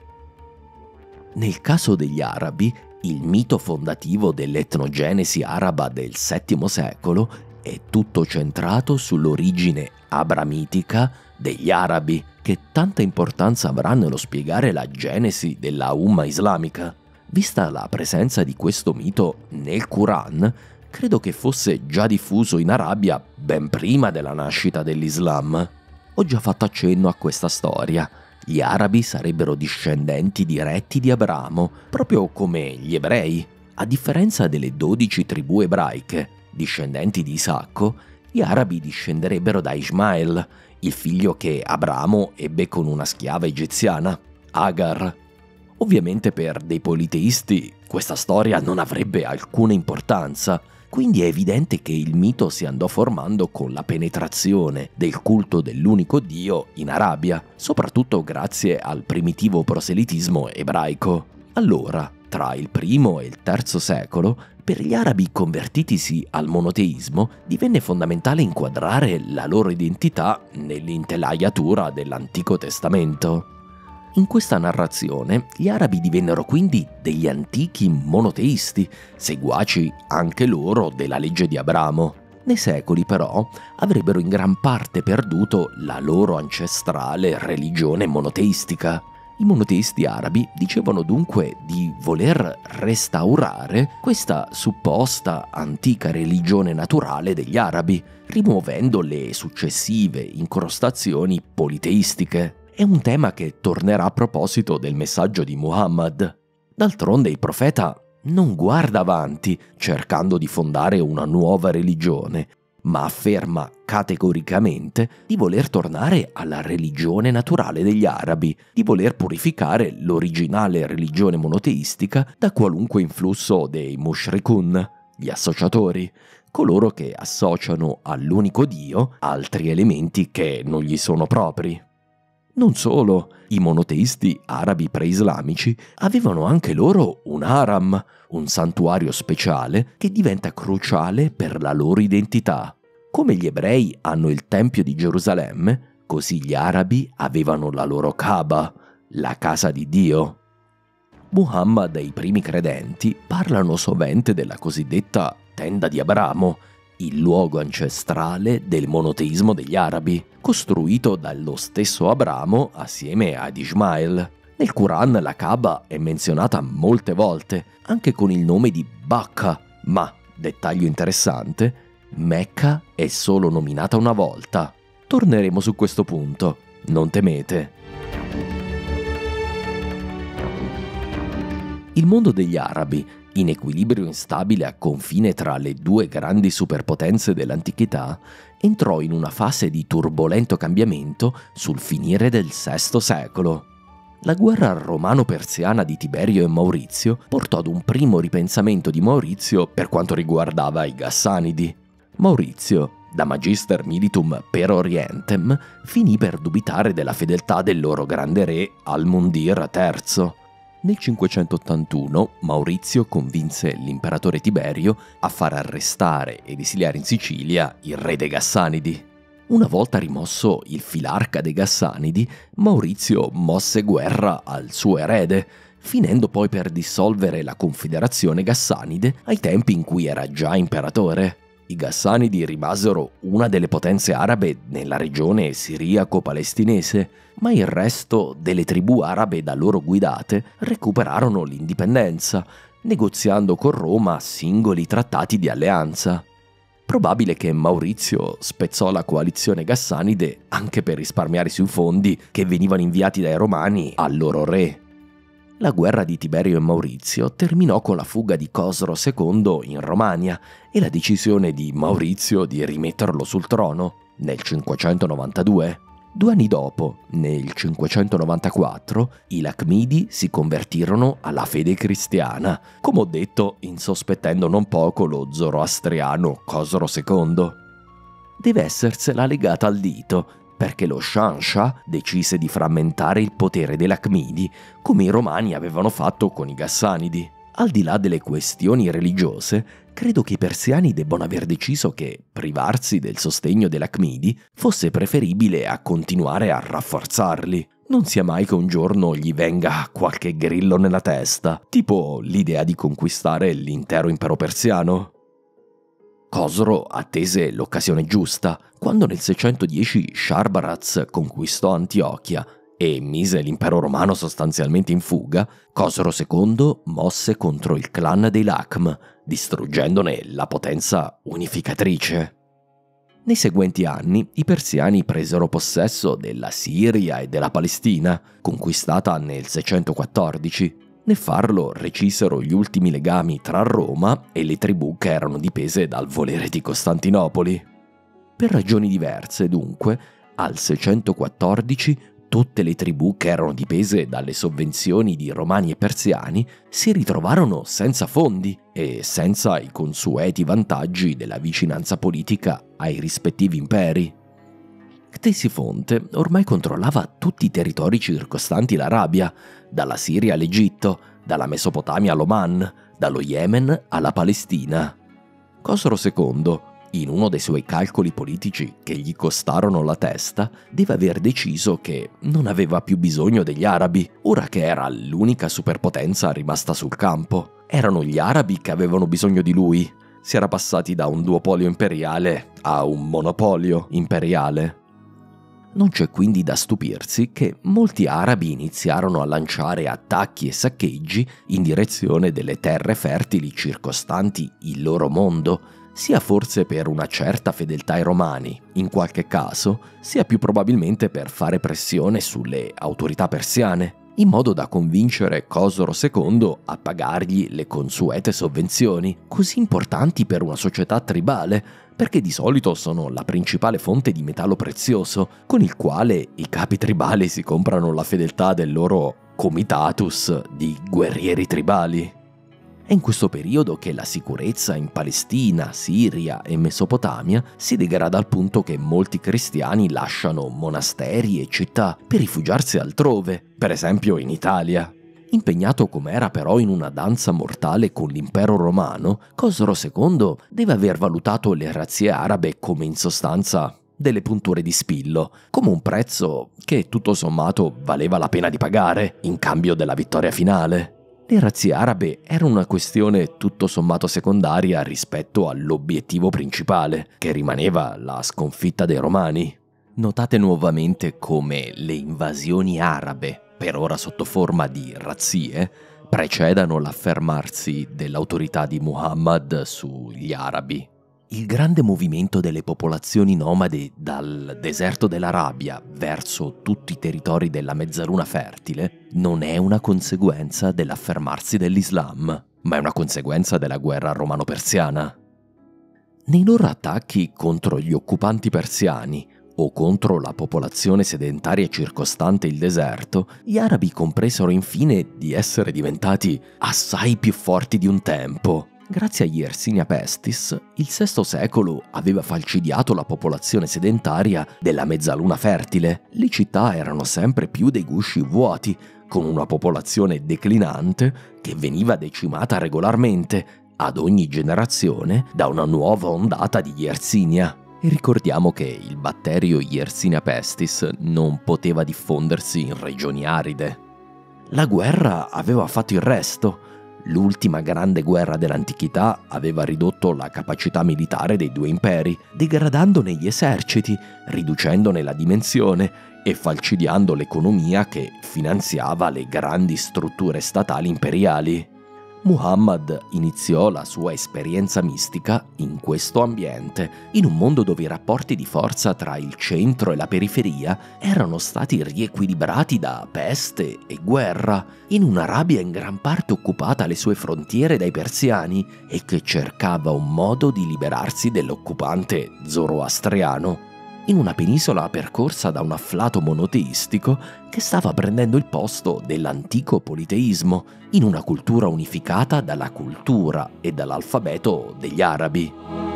Nel caso degli arabi, il mito fondativo dell'etnogenesi araba del VII secolo è tutto centrato sull'origine abramitica degli arabi, che tanta importanza avrà nello spiegare la genesi della umma islamica. Vista la presenza di questo mito nel Quran, credo che fosse già diffuso in Arabia ben prima della nascita dell'Islam. Ho già fatto accenno a questa storia. Gli arabi sarebbero discendenti diretti di Abramo, proprio come gli ebrei. A differenza delle 12 tribù ebraiche, discendenti di Isacco, gli arabi discenderebbero da Ismael, il figlio che Abramo ebbe con una schiava egiziana, Agar. Ovviamente per dei politeisti questa storia non avrebbe alcuna importanza, quindi è evidente che il mito si andò formando con la penetrazione del culto dell'unico Dio in Arabia, soprattutto grazie al primitivo proselitismo ebraico. Allora, tra il I e il III secolo, per gli arabi convertitisi al monoteismo divenne fondamentale inquadrare la loro identità nell'intelaiatura dell'Antico Testamento. In questa narrazione gli arabi divennero quindi degli antichi monoteisti, seguaci anche loro della legge di Abramo. Nei secoli però avrebbero in gran parte perduto la loro ancestrale religione monoteistica. I monoteisti arabi dicevano dunque di voler restaurare questa supposta antica religione naturale degli arabi, rimuovendo le successive incrostazioni politeistiche. È un tema che tornerà a proposito del messaggio di Muhammad. D'altronde il profeta non guarda avanti cercando di fondare una nuova religione, ma afferma categoricamente di voler tornare alla religione naturale degli arabi, di voler purificare l'originale religione monoteistica da qualunque influsso dei mushrikun, gli associatori, coloro che associano all'unico Dio altri elementi che non gli sono propri. Non solo, i monoteisti arabi preislamici avevano anche loro un haram, un santuario speciale che diventa cruciale per la loro identità. Come gli ebrei hanno il Tempio di Gerusalemme, così gli arabi avevano la loro Kaaba, la casa di Dio. Muhammad e i primi credenti parlano sovente della cosiddetta tenda di Abramo, il luogo ancestrale del monoteismo degli arabi, costruito dallo stesso Abramo assieme ad Ismael. Nel Quran la Kaaba è menzionata molte volte, anche con il nome di Bakka, ma, dettaglio interessante, Mecca è solo nominata una volta. Torneremo su questo punto, non temete. Il mondo degli arabi, in equilibrio instabile a confine tra le due grandi superpotenze dell'antichità, entrò in una fase di turbolento cambiamento sul finire del VI secolo. La guerra romano-persiana di Tiberio e Maurizio portò ad un primo ripensamento di Maurizio per quanto riguardava i Gassanidi. Maurizio, da Magister Militum per Orientem, finì per dubitare della fedeltà del loro grande re Al-Mundir III. Nel 581 Maurizio convinse l'imperatore Tiberio a far arrestare ed esiliare in Sicilia il re dei Gassanidi. Una volta rimosso il filarca dei Gassanidi, Maurizio mosse guerra al suo erede, finendo poi per dissolvere la confederazione Gassanide ai tempi in cui era già imperatore. I Gassanidi rimasero una delle potenze arabe nella regione siriaco-palestinese, ma il resto delle tribù arabe da loro guidate recuperarono l'indipendenza, negoziando con Roma singoli trattati di alleanza. Probabile che Maurizio spezzò la coalizione Gassanide anche per risparmiare sui fondi che venivano inviati dai romani al loro re. La guerra di Tiberio e Maurizio terminò con la fuga di Cosro II in Romagna e la decisione di Maurizio di rimetterlo sul trono nel 592. 2 anni dopo, nel 594, i Lacmidi si convertirono alla fede cristiana, come ho detto, insospettendo non poco lo zoroastriano Cosro II. Deve essersela legata al dito, perché lo Shahanshah decise di frammentare il potere dei Lacmidi, come i romani avevano fatto con i Gassanidi. Al di là delle questioni religiose, credo che i persiani debbano aver deciso che privarsi del sostegno dei Lacmidi fosse preferibile a continuare a rafforzarli. Non sia mai che un giorno gli venga qualche grillo nella testa, tipo l'idea di conquistare l'intero impero persiano. Cosro attese l'occasione giusta, quando nel 610 Sharbaraz conquistò Antiochia e mise l'impero romano sostanzialmente in fuga. Cosro II mosse contro il clan dei Lacm, distruggendone la potenza unificatrice. Nei seguenti anni i persiani presero possesso della Siria e della Palestina, conquistata nel 614. Nel farlo recisero gli ultimi legami tra Roma e le tribù che erano dipese dal volere di Costantinopoli. Per ragioni diverse, dunque, al 614 tutte le tribù che erano dipese dalle sovvenzioni di romani e persiani si ritrovarono senza fondi e senza i consueti vantaggi della vicinanza politica ai rispettivi imperi. Ctesifonte ormai controllava tutti i territori circostanti l'Arabia, dalla Siria all'Egitto, dalla Mesopotamia all'Oman, dallo Yemen alla Palestina. Cosro II, in uno dei suoi calcoli politici che gli costarono la testa, deve aver deciso che non aveva più bisogno degli arabi, ora che era l'unica superpotenza rimasta sul campo. Erano gli arabi che avevano bisogno di lui. Si era passati da un duopolio imperiale a un monopolio imperiale. Non c'è quindi da stupirsi che molti arabi iniziarono a lanciare attacchi e saccheggi in direzione delle terre fertili circostanti il loro mondo, sia forse per una certa fedeltà ai romani, in qualche caso, sia più probabilmente per fare pressione sulle autorità persiane, in modo da convincere Cosro II a pagargli le consuete sovvenzioni, così importanti per una società tribale, perché di solito sono la principale fonte di metallo prezioso, con il quale i capi tribali si comprano la fedeltà del loro comitatus di guerrieri tribali. È in questo periodo che la sicurezza in Palestina, Siria e Mesopotamia si degrada al punto che molti cristiani lasciano monasteri e città per rifugiarsi altrove, per esempio in Italia. Impegnato com'era però in una danza mortale con l'impero romano, Cosro II deve aver valutato le razzie arabe come in sostanza delle punture di spillo, come un prezzo che tutto sommato valeva la pena di pagare in cambio della vittoria finale. Le razzie arabe erano una questione tutto sommato secondaria rispetto all'obiettivo principale, che rimaneva la sconfitta dei romani. Notate nuovamente come le invasioni arabe, per ora sotto forma di razzie, precedano l'affermarsi dell'autorità di Muhammad sugli arabi. Il grande movimento delle popolazioni nomadi dal deserto dell'Arabia verso tutti i territori della mezzaluna fertile non è una conseguenza dell'affermarsi dell'Islam, ma è una conseguenza della guerra romano-persiana. Nei loro attacchi contro gli occupanti persiani, o contro la popolazione sedentaria circostante il deserto, gli arabi compresero infine di essere diventati assai più forti di un tempo. Grazie agli Yersinia Pestis, il VI secolo aveva falcidiato la popolazione sedentaria della mezzaluna fertile. Le città erano sempre più dei gusci vuoti, con una popolazione declinante che veniva decimata regolarmente, ad ogni generazione, da una nuova ondata di Yersinia. E ricordiamo che il batterio Yersinia Pestis non poteva diffondersi in regioni aride. La guerra aveva fatto il resto. L'ultima grande guerra dell'antichità aveva ridotto la capacità militare dei due imperi, degradandone gli eserciti, riducendone la dimensione e falcidiando l'economia che finanziava le grandi strutture statali imperiali. Muhammad iniziò la sua esperienza mistica in questo ambiente, in un mondo dove i rapporti di forza tra il centro e la periferia erano stati riequilibrati da peste e guerra, in un'Arabia in gran parte occupata alle sue frontiere dai persiani e che cercava un modo di liberarsi dell'occupante zoroastriano, in una penisola percorsa da un afflato monoteistico che stava prendendo il posto dell'antico politeismo, in una cultura unificata dalla cultura e dall'alfabeto degli arabi.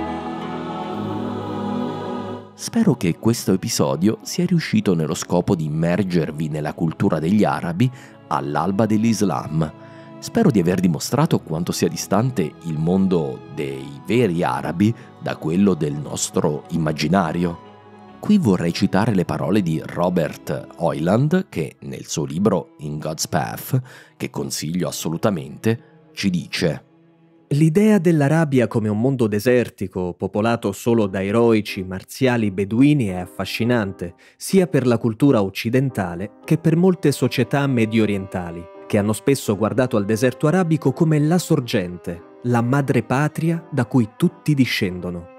Spero che questo episodio sia riuscito nello scopo di immergervi nella cultura degli arabi all'alba dell'Islam. Spero di aver dimostrato quanto sia distante il mondo dei veri arabi da quello del nostro immaginario. Qui vorrei citare le parole di Robert Hoyland che nel suo libro In God's Path, che consiglio assolutamente, ci dice: l'idea dell'Arabia come un mondo desertico, popolato solo da eroici, marziali beduini è affascinante, sia per la cultura occidentale che per molte società mediorientali, che hanno spesso guardato al deserto arabico come la sorgente, la madrepatria da cui tutti discendono.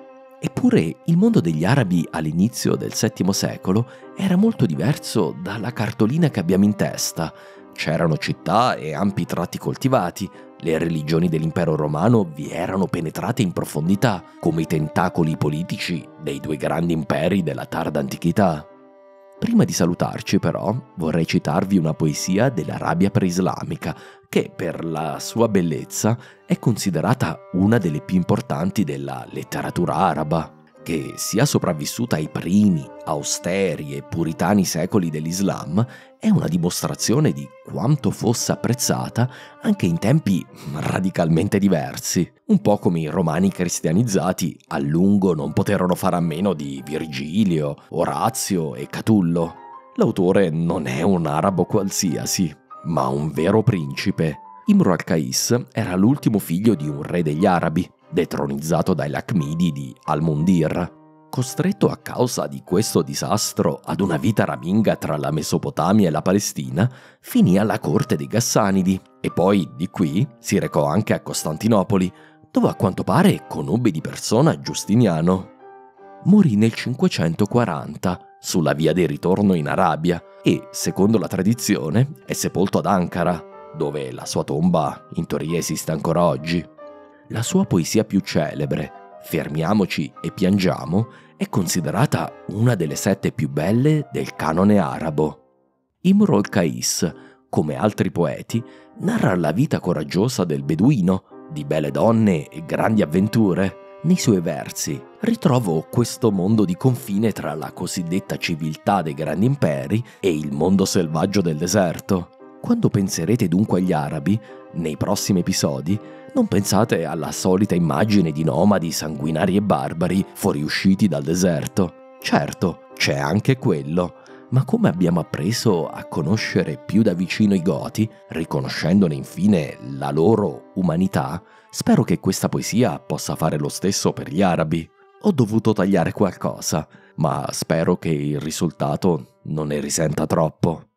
Eppure il mondo degli arabi all'inizio del VII secolo era molto diverso dalla cartolina che abbiamo in testa. C'erano città e ampi tratti coltivati, le religioni dell'impero romano vi erano penetrate in profondità, come i tentacoli politici dei due grandi imperi della tarda antichità. Prima di salutarci però vorrei citarvi una poesia dell'Arabia preislamica che per la sua bellezza è considerata una delle più importanti della letteratura araba, che sia sopravvissuta ai primi, austeri e puritani secoli dell'Islam è una dimostrazione di quanto fosse apprezzata anche in tempi radicalmente diversi. Un po' come i romani cristianizzati a lungo non poterono fare a meno di Virgilio, Orazio e Catullo. L'autore non è un arabo qualsiasi, ma un vero principe. Imru al-Qais era l'ultimo figlio di un re degli arabi, detronizzato dai Lacmidi di Al-Mundir. Costretto a causa di questo disastro ad una vita raminga tra la Mesopotamia e la Palestina, finì alla corte dei Gassanidi e poi di qui si recò anche a Costantinopoli, dove a quanto pare conobbe di persona Giustiniano. Morì nel 540 sulla via del ritorno in Arabia e, secondo la tradizione, è sepolto ad Ankara, dove la sua tomba in teoria esiste ancora oggi. La sua poesia più celebre, Fermiamoci e piangiamo, è considerata una delle 7 più belle del canone arabo. Imru al-Qais, come altri poeti, narra la vita coraggiosa del beduino, di belle donne e grandi avventure. Nei suoi versi ritrovo questo mondo di confine tra la cosiddetta civiltà dei grandi imperi e il mondo selvaggio del deserto. Quando penserete dunque agli arabi, nei prossimi episodi, non pensate alla solita immagine di nomadi sanguinari e barbari fuoriusciti dal deserto. Certo, c'è anche quello, ma come abbiamo appreso a conoscere più da vicino i Goti, riconoscendone infine la loro umanità, spero che questa poesia possa fare lo stesso per gli arabi. Ho dovuto tagliare qualcosa, ma spero che il risultato non ne risenta troppo.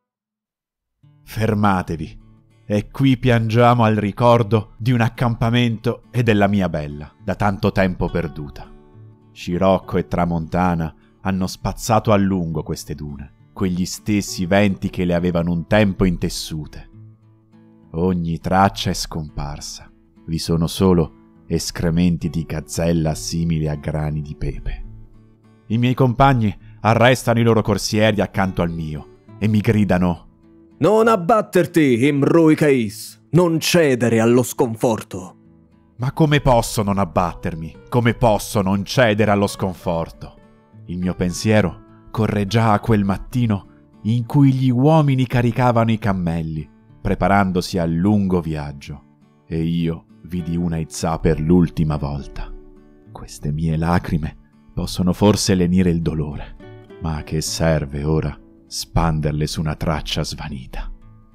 Fermatevi. E qui piangiamo al ricordo di un accampamento e della mia bella, da tanto tempo perduta. Scirocco e tramontana hanno spazzato a lungo queste dune, quegli stessi venti che le avevano un tempo intessute. Ogni traccia è scomparsa, vi sono solo escrementi di gazzella simili a grani di pepe. I miei compagni arrestano i loro corsieri accanto al mio e mi gridano: Non abbatterti, Imru al-Qais! Non cedere allo sconforto! Ma come posso non abbattermi? Come posso non cedere allo sconforto? Il mio pensiero corre già a quel mattino in cui gli uomini caricavano i cammelli, preparandosi al lungo viaggio, e io vidi Unayzah per l'ultima volta. Queste mie lacrime possono forse lenire il dolore, ma a che serve ora spanderle su una traccia svanita?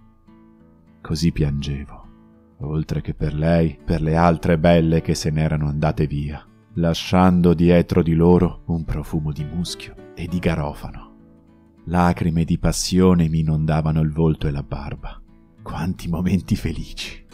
Così piangevo, oltre che per lei, per le altre belle che se n'erano andate via, lasciando dietro di loro un profumo di muschio e di garofano. Lacrime di passione mi inondavano il volto e la barba. Quanti momenti felici!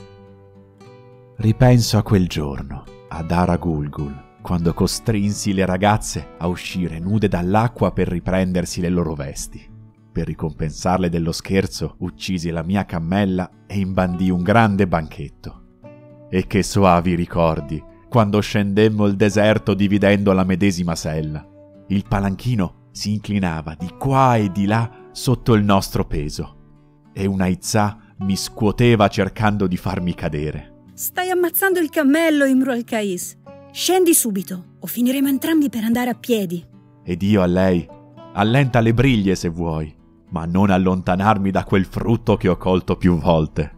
Ripenso a quel giorno, ad Ara Gulgul, quando costrinsi le ragazze a uscire nude dall'acqua per riprendersi le loro vesti. Per ricompensarle dello scherzo, uccisi la mia cammella e imbandii un grande banchetto. E che soavi ricordi, quando scendemmo il deserto dividendo la medesima sella. Il palanchino si inclinava di qua e di là sotto il nostro peso, e Unayzah mi scuoteva cercando di farmi cadere. Stai ammazzando il cammello, Imru al-Qais. Scendi subito, o finiremo entrambi per andare a piedi. Ed io a lei: allenta le briglie se vuoi, ma non allontanarmi da quel frutto che ho colto più volte.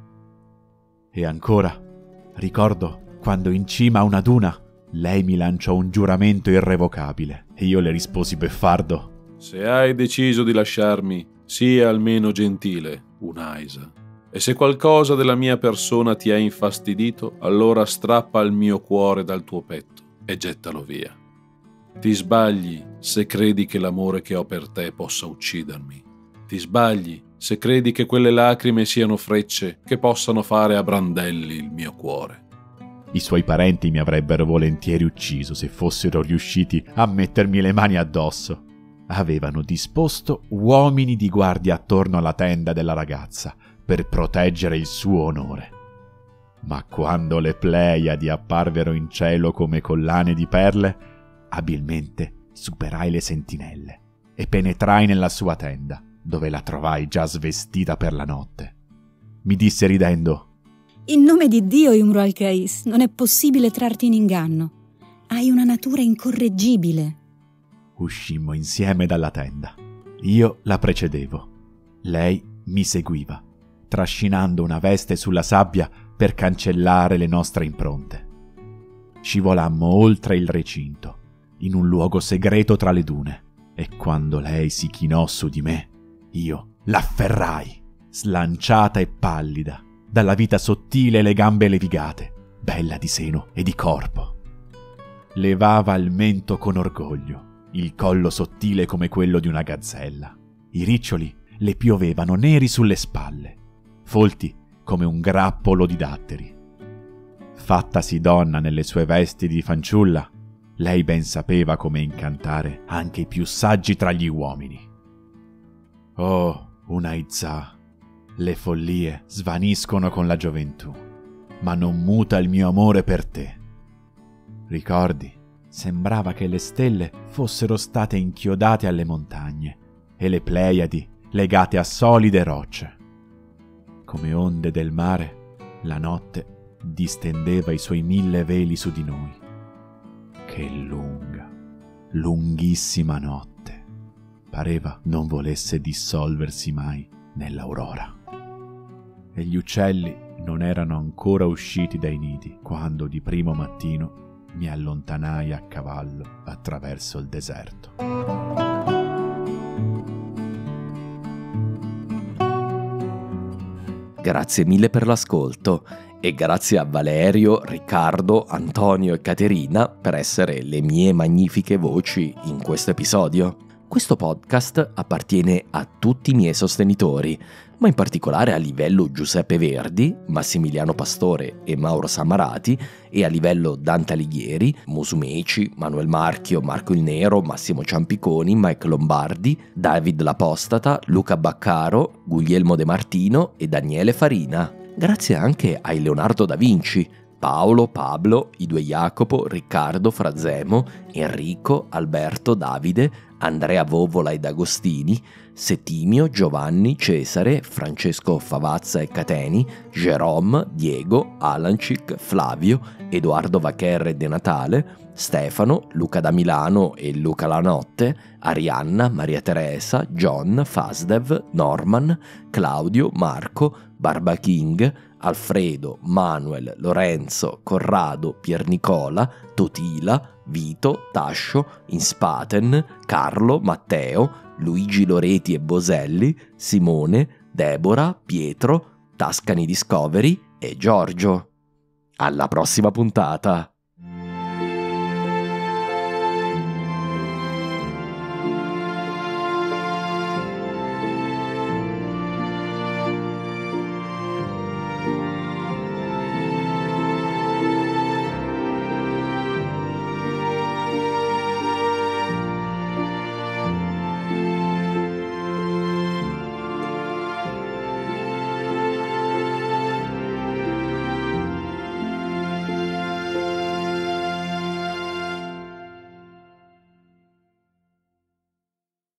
E ancora, ricordo quando in cima a una duna lei mi lanciò un giuramento irrevocabile e io le risposi beffardo: Se hai deciso di lasciarmi, sia almeno gentile, Unayzah. E se qualcosa della mia persona ti ha infastidito, allora strappa il mio cuore dal tuo petto e gettalo via. Ti sbagli se credi che l'amore che ho per te possa uccidermi. Ti sbagli se credi che quelle lacrime siano frecce che possano fare a brandelli il mio cuore. I suoi parenti mi avrebbero volentieri ucciso se fossero riusciti a mettermi le mani addosso. Avevano disposto uomini di guardia attorno alla tenda della ragazza per proteggere il suo onore. Ma quando le Pleiadi apparvero in cielo come collane di perle, abilmente superai le sentinelle e penetrai nella sua tenda, dove la trovai già svestita per la notte. Mi disse ridendo: In nome di Dio, Imru al-Qais, non è possibile trarti in inganno. Hai una natura incorreggibile. Uscimmo insieme dalla tenda. Io la precedevo. Lei mi seguiva, trascinando una veste sulla sabbia per cancellare le nostre impronte. Scivolammo oltre il recinto, in un luogo segreto tra le dune, e quando lei si chinò su di me, io l'afferrai, slanciata e pallida, dalla vita sottile e le gambe levigate, bella di seno e di corpo. Levava il mento con orgoglio, il collo sottile come quello di una gazzella. I riccioli le piovevano neri sulle spalle, folti come un grappolo di datteri. Fattasi donna nelle sue vesti di fanciulla, lei ben sapeva come incantare anche i più saggi tra gli uomini. Oh, Unayzah, le follie svaniscono con la gioventù, ma non muta il mio amore per te. Ricordi, sembrava che le stelle fossero state inchiodate alle montagne e le Pleiadi legate a solide rocce. Come onde del mare, la notte distendeva i suoi 1000 veli su di noi. Che lunga, lunghissima notte. Pareva non volesse dissolversi mai nell'aurora. E gli uccelli non erano ancora usciti dai nidi quando di primo mattino mi allontanai a cavallo attraverso il deserto. Grazie mille per l'ascolto e grazie a Valerio, Riccardo, Antonio e Caterina per essere le mie magnifiche voci in questo episodio. Questo podcast appartiene a tutti i miei sostenitori, ma in particolare a livello Giuseppe Verdi, Massimiliano Pastore e Mauro Samarati, e a livello Dante Alighieri, Musumeci, Manuel Marchio, Marco il Nero, Massimo Ciampiconi, Mike Lombardi, David L'Apostata, Luca Baccaro, Guglielmo De Martino e Daniele Farina. Grazie anche ai Leonardo da Vinci, Paolo, Pablo, i due Jacopo, Riccardo, Frazemo, Enrico, Alberto, Davide, Andrea Vovola ed Agostini, Settimio, Giovanni, Cesare, Francesco Favazza e Cateni, Jérôme, Diego, Alancic, Flavio, Edoardo Vacher e De Natale, Stefano, Luca da Milano e Luca Lanotte, Arianna, Maria Teresa, John, Fasdev, Norman, Claudio, Marco, Barba King, Alfredo, Manuel, Lorenzo, Corrado, Piernicola, Totila, Vito, Tascio, Inspaten, Carlo, Matteo, Luigi Loreti e Boselli, Simone, Deborah, Pietro, Tascani Discovery e Giorgio. Alla prossima puntata!